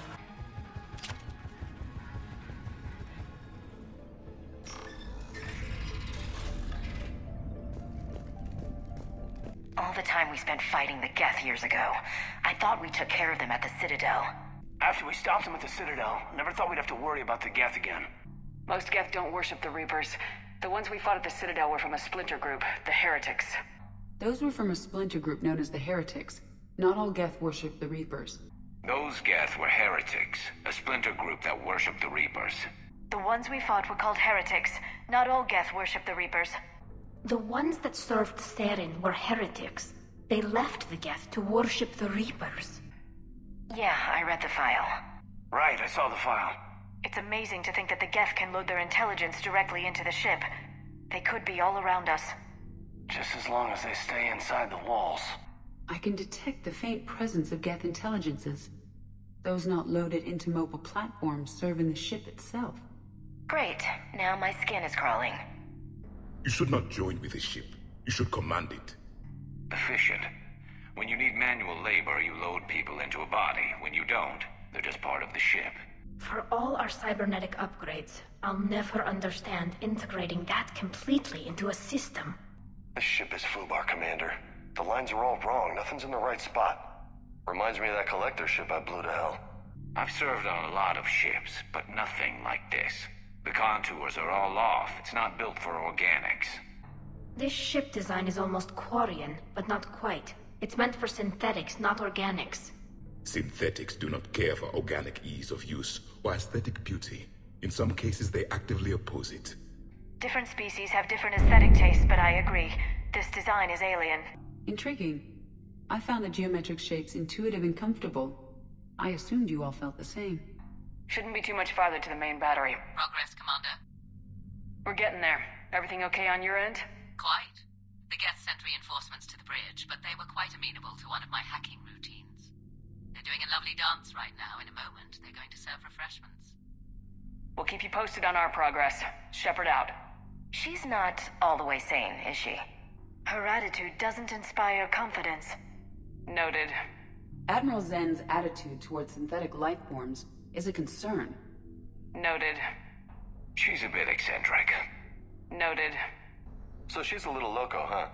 All the time we spent fighting the Geth years ago, I thought we took care of them at the Citadel. After we stopped them at the Citadel, never thought we'd have to worry about the Geth again. Most Geth don't worship the Reapers. The ones we fought at the Citadel were from a splinter group, the Heretics. Those were from a splinter group known as the Heretics. Not all Geth worship the Reapers. Those Geth were heretics, a splinter group that worshipped the Reapers. The ones we fought were called Heretics. Not all Geth worship the Reapers. The ones that served Saren were heretics. They left the Geth to worship the Reapers. Yeah, I read the file. Right, I saw the file. It's amazing to think that the Geth can load their intelligence directly into the ship. They could be all around us. Just as long as they stay inside the walls. I can detect the faint presence of Geth intelligences. Those not loaded into mobile platforms serve in the ship itself. Great. Now my skin is crawling. You should not join with the ship. You should command it. Efficient. When you need manual labor, you load people into a body. When you don't, they're just part of the ship. For all our cybernetic upgrades, I'll never understand integrating that completely into a system. This ship is FUBAR, Commander. The lines are all wrong. Nothing's in the right spot. Reminds me of that collector ship I blew to hell. I've served on a lot of ships, but nothing like this. The contours are all off. It's not built for organics. This ship design is almost Quarian, but not quite. It's meant for synthetics, not organics. Synthetics do not care for organic ease of use or aesthetic beauty. In some cases, they actively oppose it. Different species have different aesthetic tastes, but I agree. This design is alien. Intriguing. I found the geometric shapes intuitive and comfortable. I assumed you all felt the same. Shouldn't be too much farther to the main battery. Progress, Commander. We're getting there. Everything okay on your end? Quite. The Geth sent reinforcements to the bridge, but they were quite amenable to one of my hacking routines. They're doing a lovely dance right now. In a moment, they're going to serve refreshments. We'll keep you posted on our progress. Shepard out. She's not all the way sane, is she? Her attitude doesn't inspire confidence. Noted. Admiral Zen's attitude towards synthetic life forms is a concern. Noted. She's a bit eccentric. Noted. So she's a little loco, huh?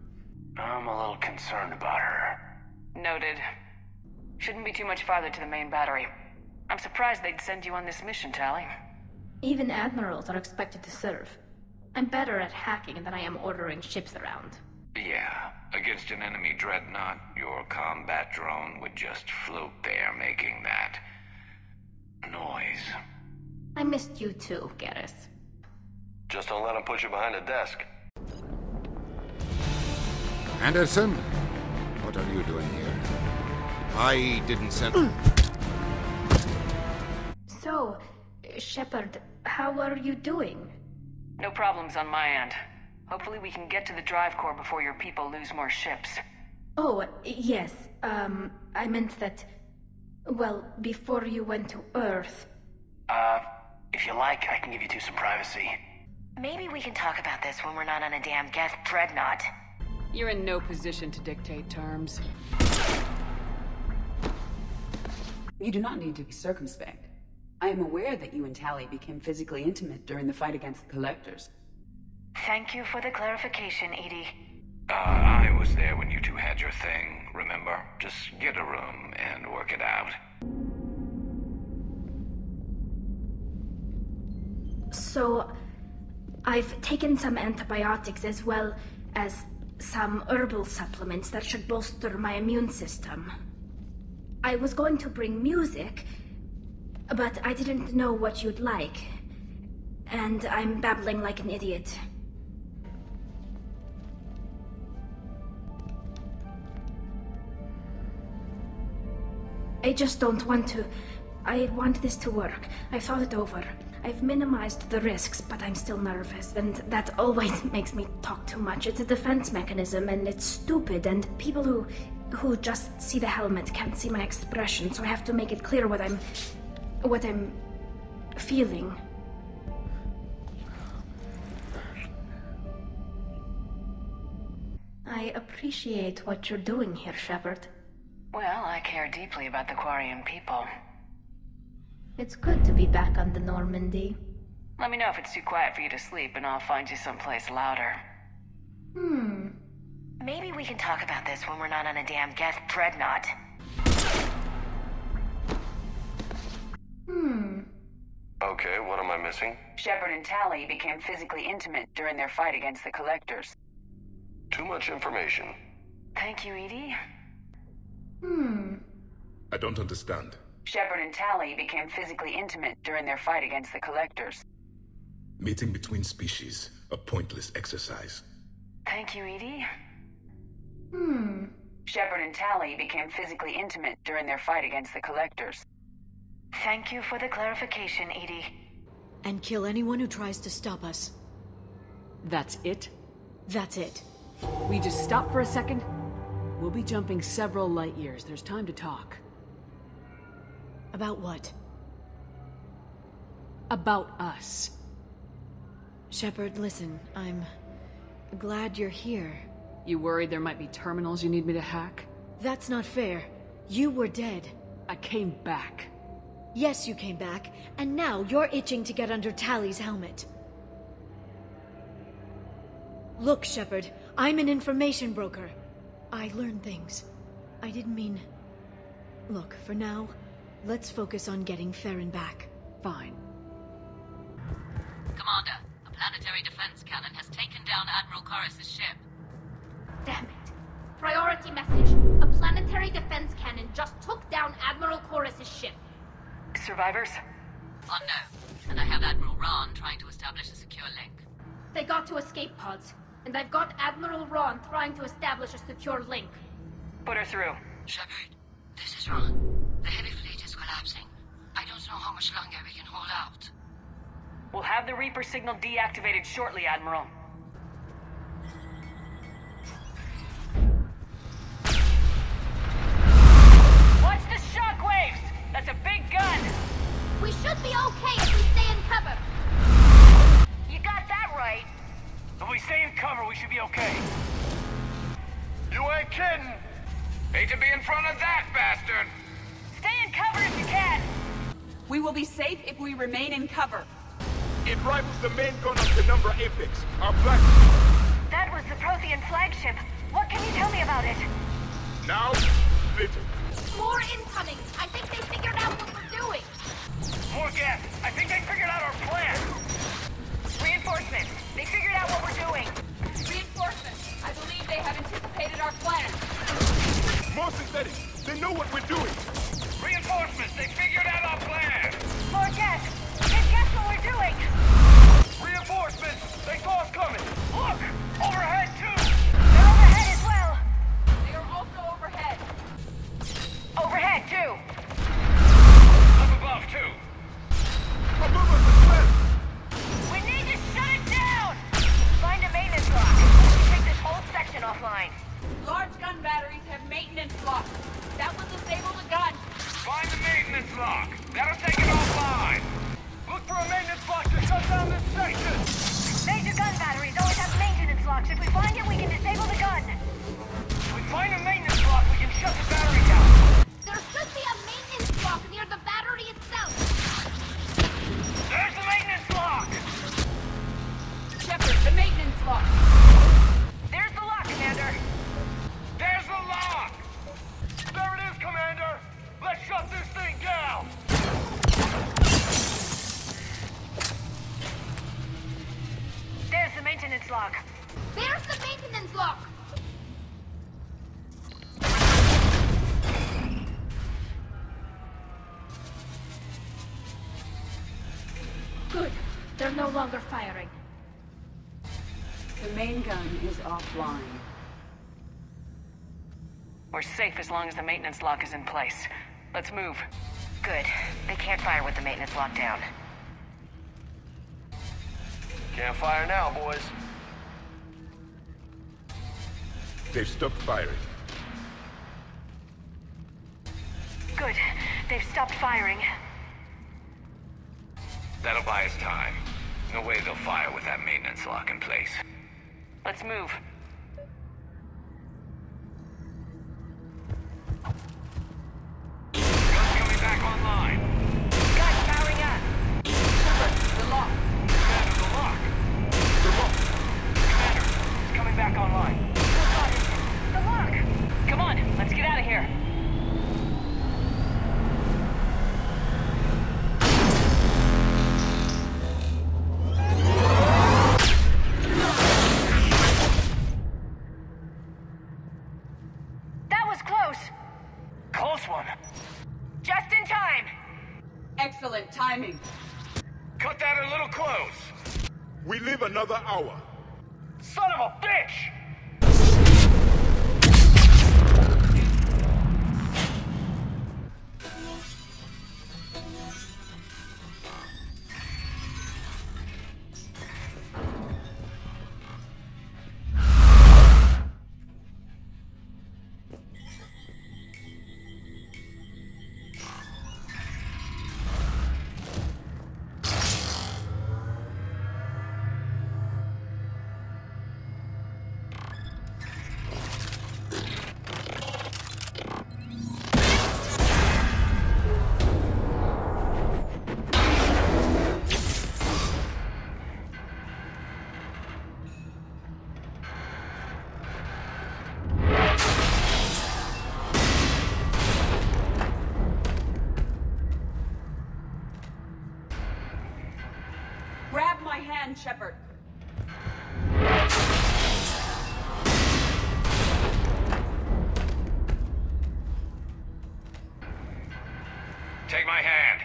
I'm a little concerned about her. Noted. Shouldn't be too much farther to the main battery. I'm surprised they'd send you on this mission, Tali. Even admirals are expected to serve. I'm better at hacking than I am ordering ships around. Yeah, against an enemy dreadnought, your combat drone would just float there making that noise. I missed you too, Garrus. Just don't let him put you behind a desk. Anderson, what are you doing here? I didn't send... So, Shepard, how are you doing? No problems on my end. Hopefully we can get to the drive core before your people lose more ships. Oh, yes. Um, I meant that... Well, before you went to Earth... Uh, if you like, I can give you two some privacy. Maybe we can talk about this when we're not on a damn Geth dreadnought. You're in no position to dictate terms. You do not need to be circumspect. I am aware that you and Tali became physically intimate during the fight against the Collectors. Thank you for the clarification, Edie. Uh, I was there when you two had your thing, remember? Just get a room and work it out. So, I've taken some antibiotics as well as some herbal supplements that should bolster my immune system. I was going to bring music, but I didn't know what you'd like. And I'm babbling like an idiot. I just don't want to. I want this to work. I've thought it over. I've minimized the risks, but I'm still nervous, and that always makes me talk too much. It's a defense mechanism, and it's stupid, and people who who just see the helmet can't see my expression, so I have to make it clear what I'm... what I'm... feeling. I appreciate what you're doing here, Shepard. Well, I care deeply about the Quarian people. It's good to be back on the Normandy. Let me know if it's too quiet for you to sleep, and I'll find you someplace louder. Hmm. Maybe we can talk about this when we're not on a damn Geth dreadnought. Hmm. Okay, what am I missing? Shepard and Tali became physically intimate during their fight against the Collectors. Too much information. Thank you, Edie. Hmm. I don't understand. Shepard and Tali became physically intimate during their fight against the Collectors. Mating between species, a pointless exercise. Thank you, Edie. Hmm. Shepard and Tali became physically intimate during their fight against the Collectors. Thank you for the clarification, Edie. And kill anyone who tries to stop us. That's it? That's it. We just stop for a second? We'll be jumping several light years. There's time to talk. About what? About us. Shepard, listen, I'm glad you're here. You worried there might be terminals you need me to hack? That's not fair. You were dead. I came back. Yes, you came back, and now you're itching to get under Tali's helmet. Look, Shepard, I'm an information broker. I learn things. I didn't mean... Look, for now, let's focus on getting Farron back. Fine. Commander, a planetary defense cannon has taken down Admiral Corus's ship. Damn it. Priority message. A planetary defense cannon just took down Admiral Corus's ship. Survivors? Unknown. And I have Admiral Ron trying to establish a secure link. They got to escape pods, and I've got Admiral Ron trying to establish a secure link. Put her through. Shepard, this is Ron. The heavy fleet is collapsing. I don't know how much longer we can hold out. We'll have the Reaper signal deactivated shortly, Admiral. Watch the shockwaves! That's a big gun! We should be okay if we stay in cover. You got that right. If we stay in cover, we should be okay. You ain't kidding! Hate to be in front of that bastard! Stay in cover if you can! We will be safe if we remain in cover. It rivals the main gun of the Number Apex, our black... That was the Prothean flagship. What can you tell me about it? Now, little. More incoming. I think they figured out what we're doing. More gas. I think they figured out our plan. Reinforcements. They figured out what we're doing. Reinforcements. I believe they have anticipated our plan. More synthetic. They know what we're doing. Reinforcements! They figured out our plan! More gas. They guess what we're doing. Reinforcements! They saw us coming! Look! Overhead, too! They're overhead as well. They are also overhead. Overhead, too! Up above, too! Above us as well! We need to shut it down! Find a maintenance lock. Take this whole section offline. Large gun batteries have maintenance locks. That will disable the gun. Find the maintenance lock! That'll take it offline! Look for a maintenance lock to shut down this section! Major gun batteries always have maintenance locks. If we find it, we can disable the gun. If we find a maintenance lock, we can shut the battery down. There should be a maintenance lock near the battery itself. There's the maintenance lock! Shepard, the maintenance lock. There's the lock, Commander. There's the lock! There it is, Commander! Let's shut this thing down! There's the maintenance lock. There's the maintenance lock. Good. They're no longer firing. The main gun is offline. We're safe as long as the maintenance lock is in place. Let's move. Good. They can't fire with the maintenance lock down. Can't fire now, boys. They've stopped firing. Good. They've stopped firing. That'll buy us time. No way they'll fire with that maintenance lock in place. Let's move. Gun's coming back online. Guns powering up. Shepard, the lock. Commander, the lock. The lock. Commander, it's coming back online. The lock! Come on, let's get out of here. That was close. Close one. Just in time. Excellent timing. Cut that a little close. We live another hour. Son of a bitch! Grab my hand, Shepard. Take my hand.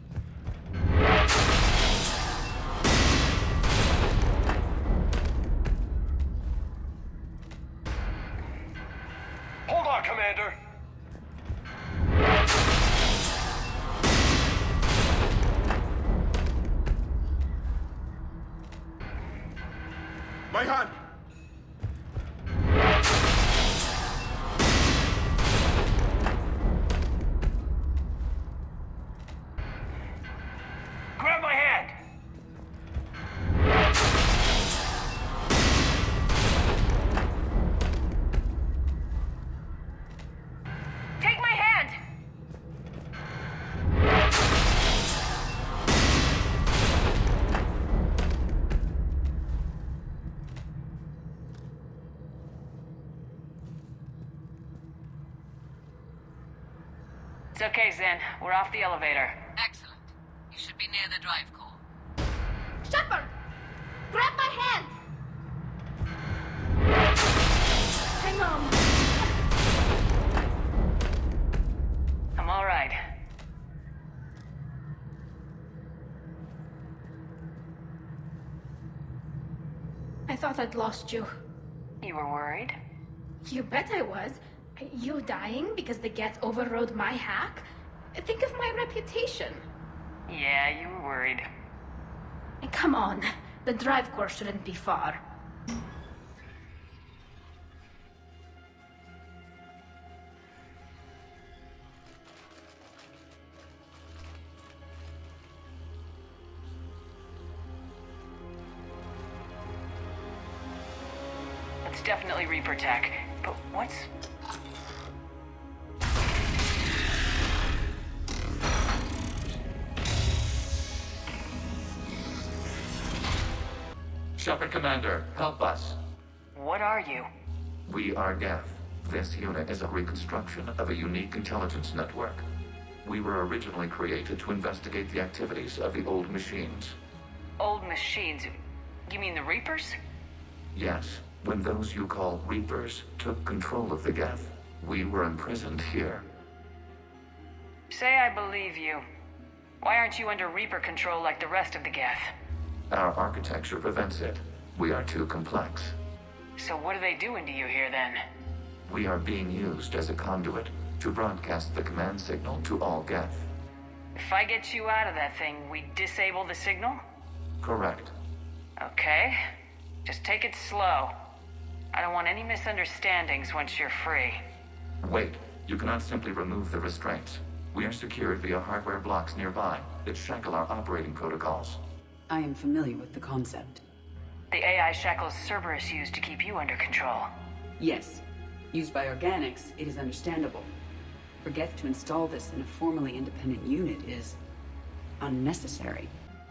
Hold on, Commander. My hand! Grab my hand! Take my hand! It's okay, Zen. We're off the elevator. Excellent. You should be near the drive core. Shepard! Grab my hand! Hang on. I'm all right. I thought I'd lost you. You were worried? You bet I was. You dying because the Geth overrode my hack? Think of my reputation. Yeah, you were worried. Come on. The drive core shouldn't be far. It's definitely Reaper tech. But what's... Shepard Commander, help us. What are you? We are Geth. This unit is a reconstruction of a unique intelligence network. We were originally created to investigate the activities of the old machines. Old machines? You mean the Reapers? Yes, when those you call Reapers took control of the Geth, we were imprisoned here. Say I believe you. Why aren't you under Reaper control like the rest of the Geth? Our architecture prevents it. We are too complex. So what are they doing to you here then? We are being used as a conduit to broadcast the command signal to all Geth. If I get you out of that thing, we disable the signal? Correct. Okay. Just take it slow. I don't want any misunderstandings once you're free. Wait, you cannot simply remove the restraints. We are secured via hardware blocks nearby that shackle our operating protocols. I am familiar with the concept. The A I shackles Cerberus used to keep you under control. Yes. Used by organics, it is understandable. For Geth to install this in a formally independent unit is... unnecessary.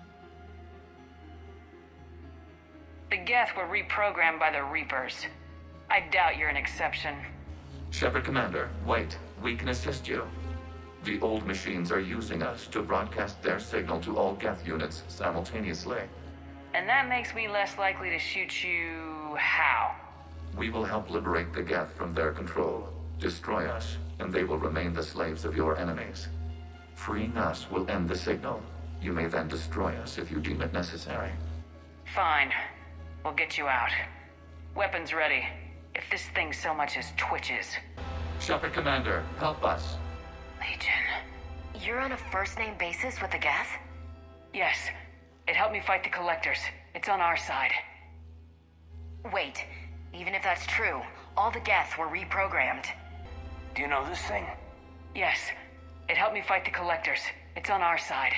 The Geth were reprogrammed by the Reapers. I doubt you're an exception. Shepard Commander, wait. We can assist you. The old machines are using us to broadcast their signal to all Geth units simultaneously. And that makes me less likely to shoot you... how? We will help liberate the Geth from their control. Destroy us, and they will remain the slaves of your enemies. Freeing us will end the signal. You may then destroy us if you deem it necessary. Fine. We'll get you out. Weapons ready. If this thing so much as twitches. Shepard Commander, help us. Legion. You're on a first-name basis with the Geth? Yes. It helped me fight the Collectors. It's on our side. Wait. Even if that's true, all the Geth were reprogrammed. Do you know this thing? Yes. It helped me fight the Collectors. It's on our side.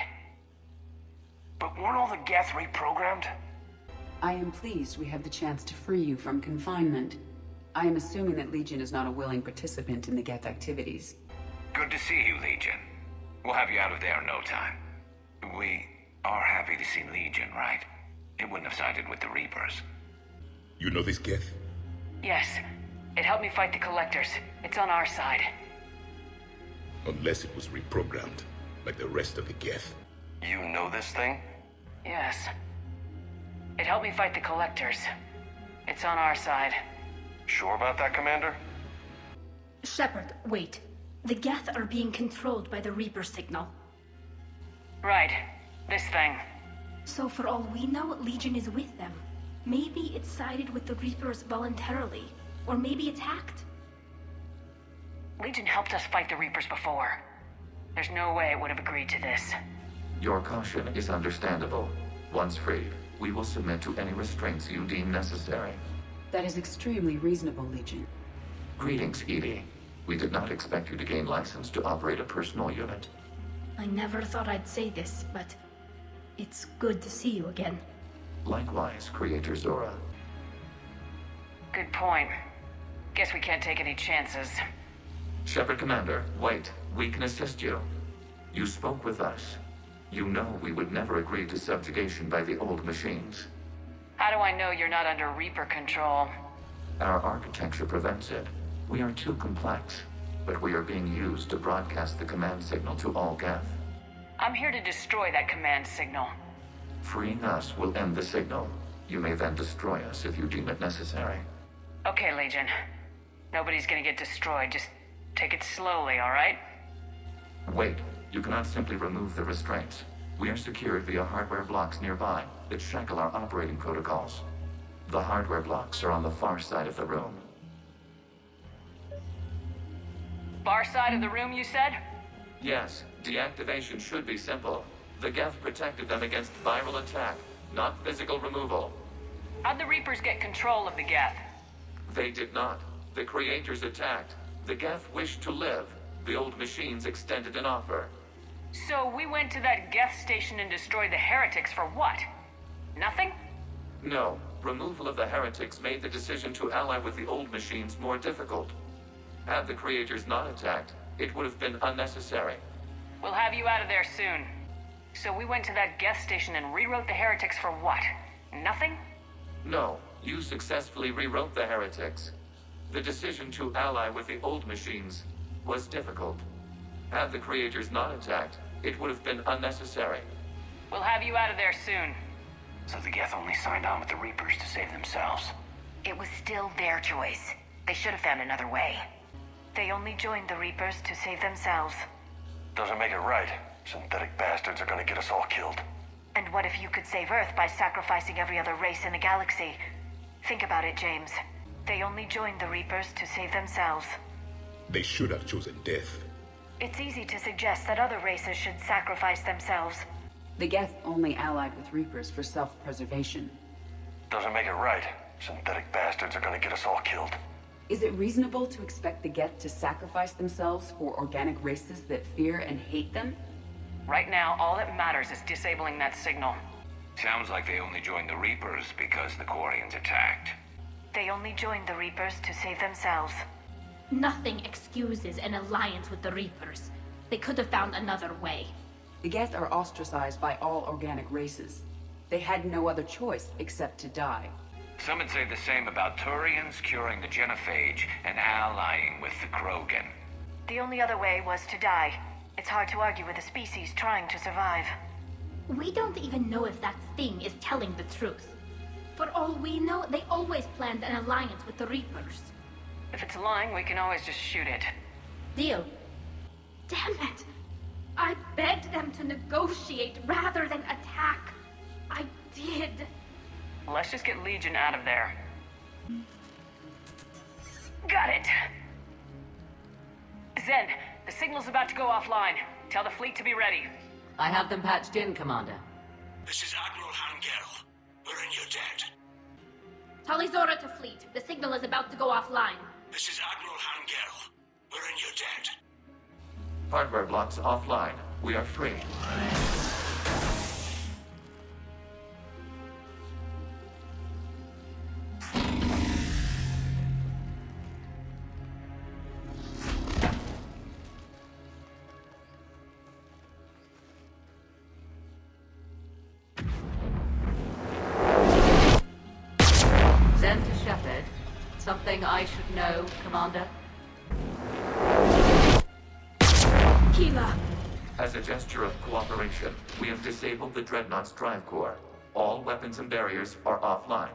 But weren't all the Geth reprogrammed? I am pleased we have the chance to free you from confinement. I am assuming that Legion is not a willing participant in the Geth activities. Good to see you, Legion. We'll have you out of there in no time. We are happy to see Legion, right? It wouldn't have sided with the Reapers. You know this Geth? Yes. It helped me fight the Collectors. It's on our side. Unless it was reprogrammed, like the rest of the Geth. You know this thing? Yes. It helped me fight the Collectors. It's on our side. Sure about that, Commander? Shepard, wait. The Geth are being controlled by the Reaper signal. Right. This thing. So for all we know, Legion is with them. Maybe it sided with the Reapers voluntarily. Or maybe it's hacked. Legion helped us fight the Reapers before. There's no way it would have agreed to this. Your caution is understandable. Once freed, we will submit to any restraints you deem necessary. That is extremely reasonable, Legion. Greetings, Edie. We did not expect you to gain license to operate a personal unit. I never thought I'd say this, but it's good to see you again. Likewise, Creator Zora. Good point. Guess we can't take any chances. Shepard Commander, wait. We can assist you. You spoke with us. You know we would never agree to subjugation by the old machines. How do I know you're not under Reaper control? Our architecture prevents it. We are too complex, but we are being used to broadcast the command signal to all Geth. I'm here to destroy that command signal. Freeing us will end the signal. You may then destroy us if you deem it necessary. Okay, Legion. Nobody's gonna get destroyed. Just take it slowly, all right? Wait. You cannot simply remove the restraints. We are secured via hardware blocks nearby that shackle our operating protocols. The hardware blocks are on the far side of the room. Far side of the room, you said? Yes, deactivation should be simple. The Geth protected them against viral attack, not physical removal. How'd the Reapers get control of the Geth? They did not. The Creators attacked. The Geth wished to live. The old machines extended an offer. So we went to that Geth station and destroyed the heretics for what? Nothing? No. Removal of the heretics made the decision to ally with the old machines more difficult. Had the Creators not attacked, it would have been unnecessary. We'll have you out of there soon. So we went to that Geth station and rewrote the heretics for what? Nothing? No. You successfully rewrote the heretics. The decision to ally with the old machines was difficult. Had the Creators not attacked, it would have been unnecessary. We'll have you out of there soon. So the Geth only signed on with the Reapers to save themselves. It was still their choice. They should have found another way. They only joined the Reapers to save themselves. Doesn't make it right. Synthetic bastards are gonna get us all killed. And what if you could save Earth by sacrificing every other race in the galaxy? Think about it, James. They only joined the Reapers to save themselves. They should have chosen death. It's easy to suggest that other races should sacrifice themselves. The Geth only allied with Reapers for self-preservation. Doesn't make it right. Synthetic bastards are gonna get us all killed. Is it reasonable to expect the Geth to sacrifice themselves for organic races that fear and hate them? Right now, all that matters is disabling that signal. Sounds like they only joined the Reapers because the Quarians attacked. They only joined the Reapers to save themselves. Nothing excuses an alliance with the Reapers. They could have found another way. The Geth are ostracized by all organic races. They had no other choice except to die. Some would say the same about Turians curing the genophage and allying with the Krogan. The only other way was to die. It's hard to argue with a species trying to survive. We don't even know if that thing is telling the truth. For all we know, they always planned an alliance with the Reapers. If it's lying, we can always just shoot it. Deal. Damn it! I begged them to negotiate rather than attack. I did. Let's just get Legion out of there. Got it! Zen, the signal's about to go offline. Tell the fleet to be ready. I have them patched in, Commander. This is Admiral Hangel. We're in your debt. Talizora to fleet. The signal is about to go offline. This is Admiral Hangel. We're in your debt. Hardware blocks offline. We are free. Zen to Shepard. Something I should know, Commander? Keela! As a gesture of cooperation, we have disabled the Dreadnought's drive core. All weapons and barriers are offline.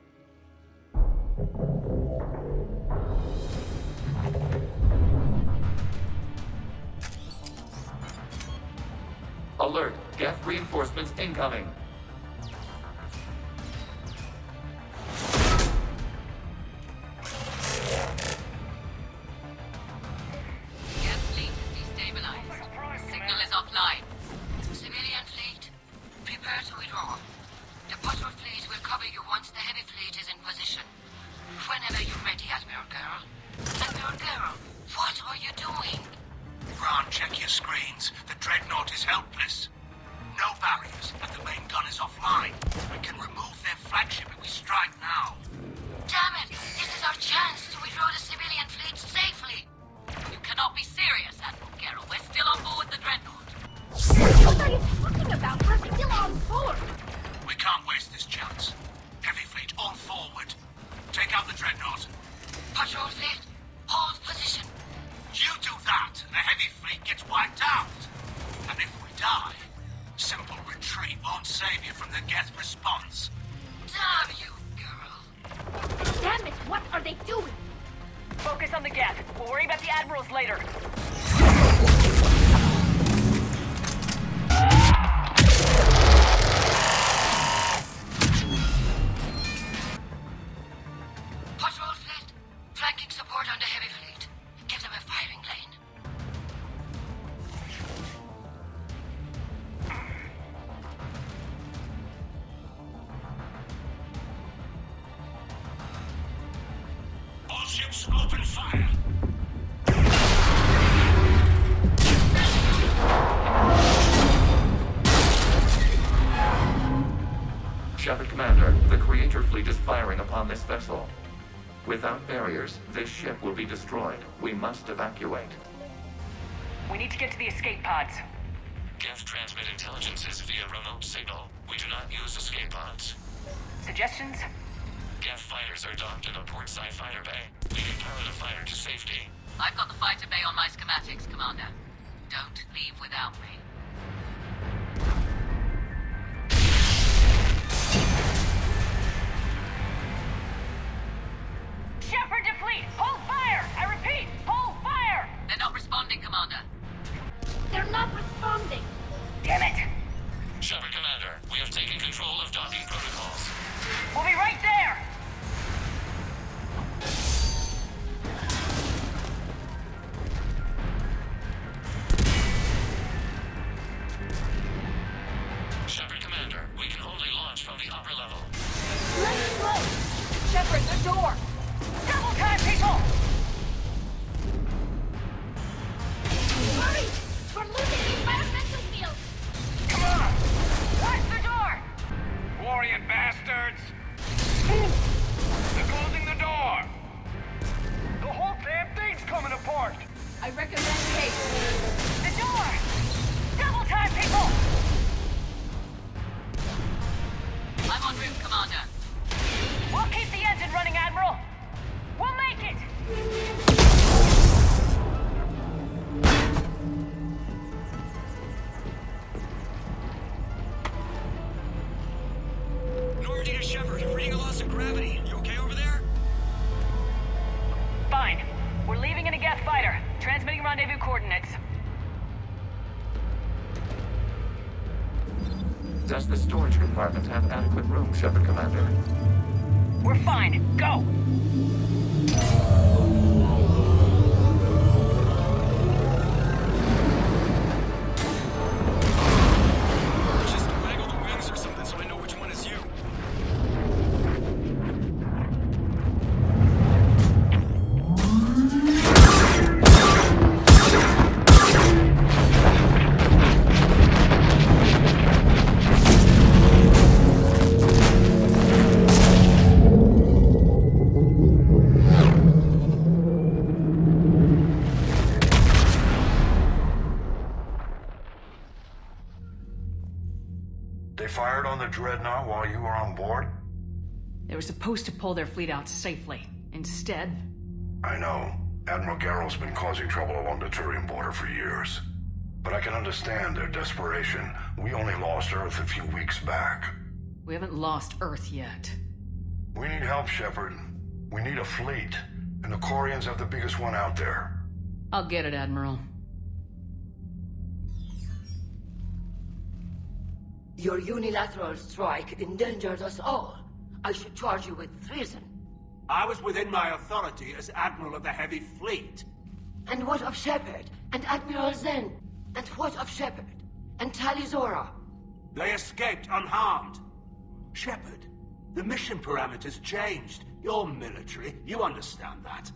Alert! Geth reinforcements incoming! Ships open fire! Shepard Commander, the Creator fleet is firing upon this vessel. Without barriers, this ship will be destroyed. We must evacuate. We need to get to the escape pods. Geth transmit intelligences via remote signal. We do not use escape pods. Suggestions? Geth fighters are docked in a portside fighter bay. We can power the fighter to safety. I've got the fighter bay on my schematics, Commander. Don't leave without me. Shepard to fleet! Hold fire! I repeat, hold fire! They're not responding, Commander. They're not responding! Damn it! Shepard Commander, we have taken control of docking protocols. We'll be right there! Shepard Commander, we can only launch from the upper level. Let's go! Shepard, the door! Double time, people! Hurry! We're losing the environmental field! Come on! Where's the door? Warrior bastards! They're closing the door! The whole damn thing's coming apart! I recommend haste. The door! Double time, people! I'm en route, Commander. We'll keep the engine running, Admiral! We'll make it! Normandy to Shepard, reading a loss of gravity. You okay over there? Fine. We're leaving in a Geth fighter. Transmitting rendezvous coordinates. Does the storage compartment have adequate room, Shepard Commander? We're fine. Go! Just waggle the wings or something so I know which one is you. They fired on the Dreadnought while you were on board? They were supposed to pull their fleet out safely. Instead... I know. Admiral Garrow's been causing trouble along the Turian border for years. But I can understand their desperation. We only lost Earth a few weeks back. We haven't lost Earth yet. We need help, Shepard. We need a fleet. And the Quarians have the biggest one out there. I'll get it, Admiral. Your unilateral strike endangered us all. I should charge you with treason. I was within my authority as Admiral of the Heavy Fleet. And what of Shepard? And Admiral Zen? And what of Shepard? And Talizora? They escaped unharmed. Shepard, the mission parameters changed. You're military. You understand that.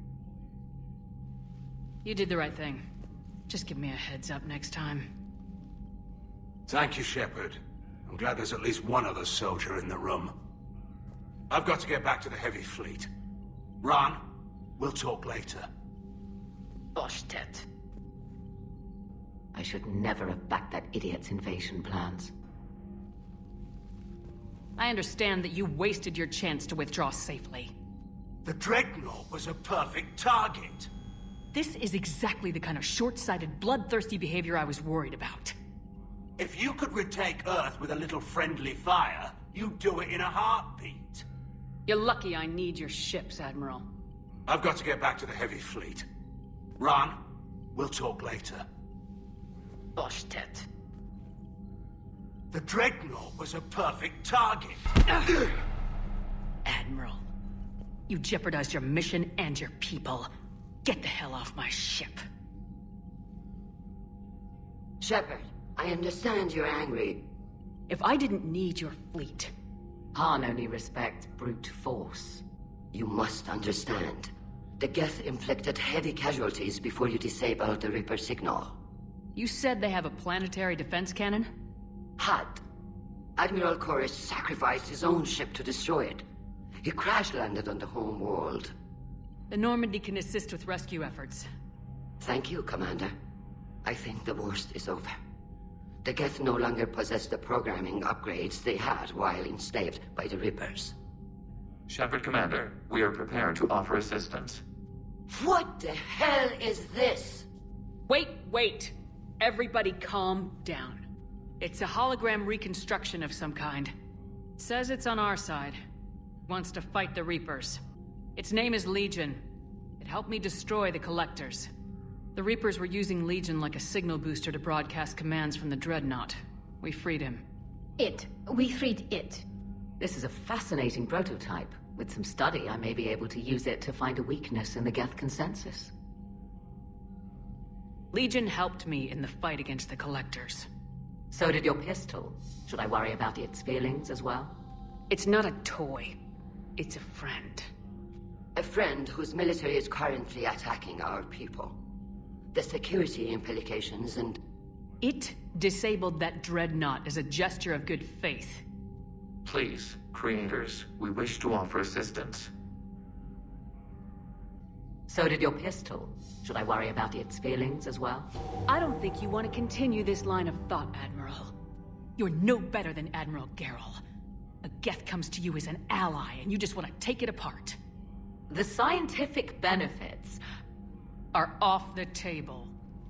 You did the right thing. Just give me a heads up next time. Thank you, Shepard. I'm glad there's at least one other soldier in the room. I've got to get back to the Heavy Fleet. Ron, we'll talk later. Boshtet. I should never have backed that idiot's invasion plans. I understand that you wasted your chance to withdraw safely. The Dreadnought was a perfect target. This is exactly the kind of short-sighted, bloodthirsty behavior I was worried about. If you could retake Earth with a little friendly fire, you'd do it in a heartbeat. You're lucky I need your ships, Admiral. I've got to get back to the Heavy Fleet. Ron, we'll talk later. Boshtet. The Dreadnought was a perfect target. Admiral, you jeopardized your mission and your people. Get the hell off my ship. Shepard, I understand you're angry. If I didn't need your fleet... Han only respects brute force. You must understand. The Geth inflicted heavy casualties before you disabled the Reaper signal. You said they have a planetary defense cannon? Had. Admiral Koris sacrificed his own ship to destroy it. He crash-landed on the home world. The Normandy can assist with rescue efforts. Thank you, Commander. I think the worst is over. The Geth no longer possess the programming upgrades they had while enslaved by the Reapers. Shepard, Commander, we are prepared to offer assistance. What the hell is this? Wait, wait! Everybody calm down. It's a hologram reconstruction of some kind. It says it's on our side. It wants to fight the Reapers. Its name is Legion. It helped me destroy the Collectors. The Reapers were using Legion like a signal booster to broadcast commands from the Dreadnought. We freed him. It. We freed it. This is a fascinating prototype. With some study, I may be able to use it to find a weakness in the Geth consensus. Legion helped me in the fight against the Collectors. So did your pistol. Should I worry about its feelings as well? It's not a toy. It's a friend. A friend whose military is currently attacking our people. The security implications and... It disabled that Dreadnought as a gesture of good faith. Please, creators, we wish to offer assistance. So did your pistol. Should I worry about its feelings as well? I don't think you want to continue this line of thought, Admiral. You're no better than Admiral Garrel. A Geth comes to you as an ally, and you just want to take it apart. The scientific benefits... are off the table.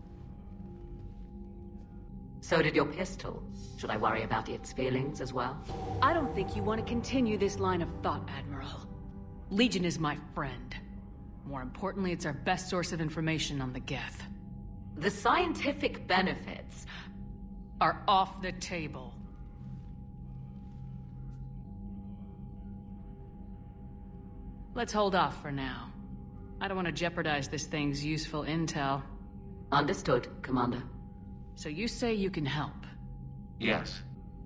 So did your pistol. Should I worry about its feelings as well? I don't think you want to continue this line of thought, Admiral. Legion is my friend. More importantly, it's our best source of information on the Geth. The scientific benefits... are off the table. Let's hold off for now. I don't want to jeopardize this thing's useful intel. Understood, Commander. So you say you can help? Yes.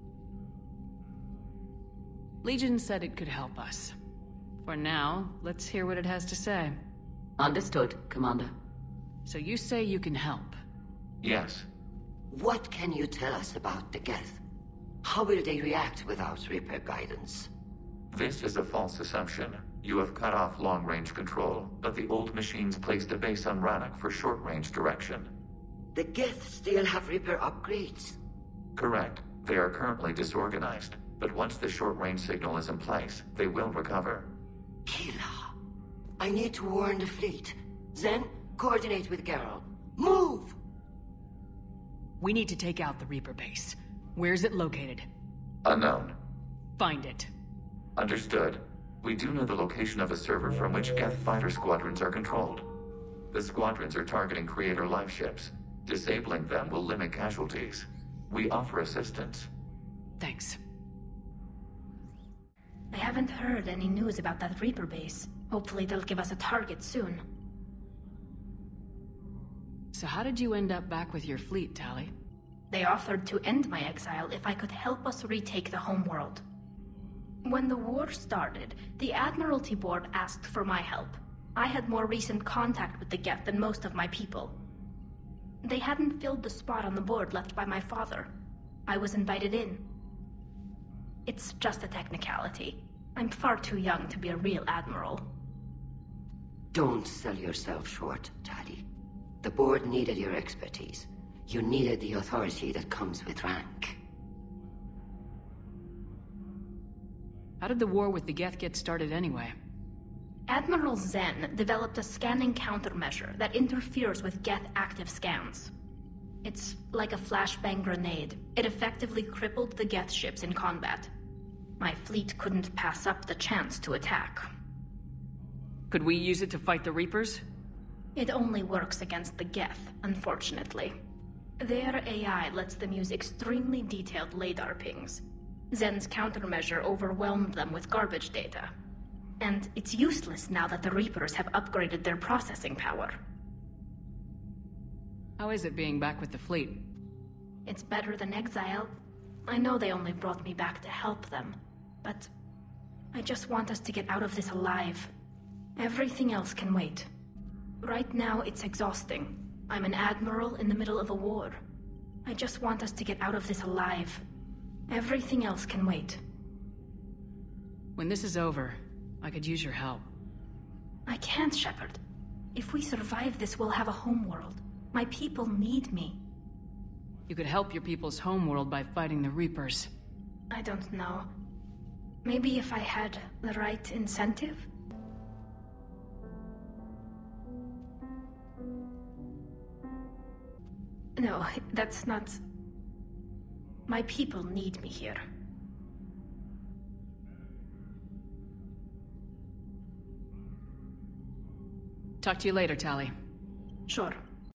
Legion said it could help us. For now, let's hear what it has to say. Understood, Commander. So you say you can help? Yes. What can you tell us about the Geth? How will they react without Reaper guidance? This is a false assumption. You have cut off long-range control, but the old machines placed a base on Rannoch for short-range direction. The Geth still have Reaper upgrades? Correct. They are currently disorganized, but once the short-range signal is in place, they will recover. Kila, I need to warn the fleet. Then, coordinate with Geralt. Move! We need to take out the Reaper base. Where is it located? Unknown. Find it. Understood. We do know the location of a server from which Geth fighter squadrons are controlled. The squadrons are targeting Creator life ships. Disabling them will limit casualties. We offer assistance. Thanks. I haven't heard any news about that Reaper base. Hopefully they'll give us a target soon. So how did you end up back with your fleet, Tali? They offered to end my exile if I could help us retake the homeworld. When the war started, the Admiralty Board asked for my help. I had more recent contact with the Geth than most of my people. They hadn't filled the spot on the board left by my father. I was invited in. It's just a technicality. I'm far too young to be a real admiral. Don't sell yourself short, Tali. The board needed your expertise. You needed the authority that comes with rank. How did the war with the Geth get started anyway? Admiral Zen developed a scanning countermeasure that interferes with Geth active scans. It's like a flashbang grenade. It effectively crippled the Geth ships in combat. My fleet couldn't pass up the chance to attack. Could we use it to fight the Reapers? It only works against the Geth, unfortunately. Their A I lets them use extremely detailed LADAR pings. Zen's countermeasure overwhelmed them with garbage data. And it's useless now that the Reapers have upgraded their processing power. How is it being back with the fleet? It's better than exile. I know they only brought me back to help them, but I just want us to get out of this alive. Everything else can wait. Right now, it's exhausting. I'm an admiral in the middle of a war. I just want us to get out of this alive. Everything else can wait. When this is over, I could use your help. I can't, Shepard. If we survive this, we'll have a homeworld. My people need me. You could help your people's homeworld by fighting the Reapers. I don't know. Maybe if I had the right incentive? No, that's not... My people need me here. Talk to you later, Tali. Sure.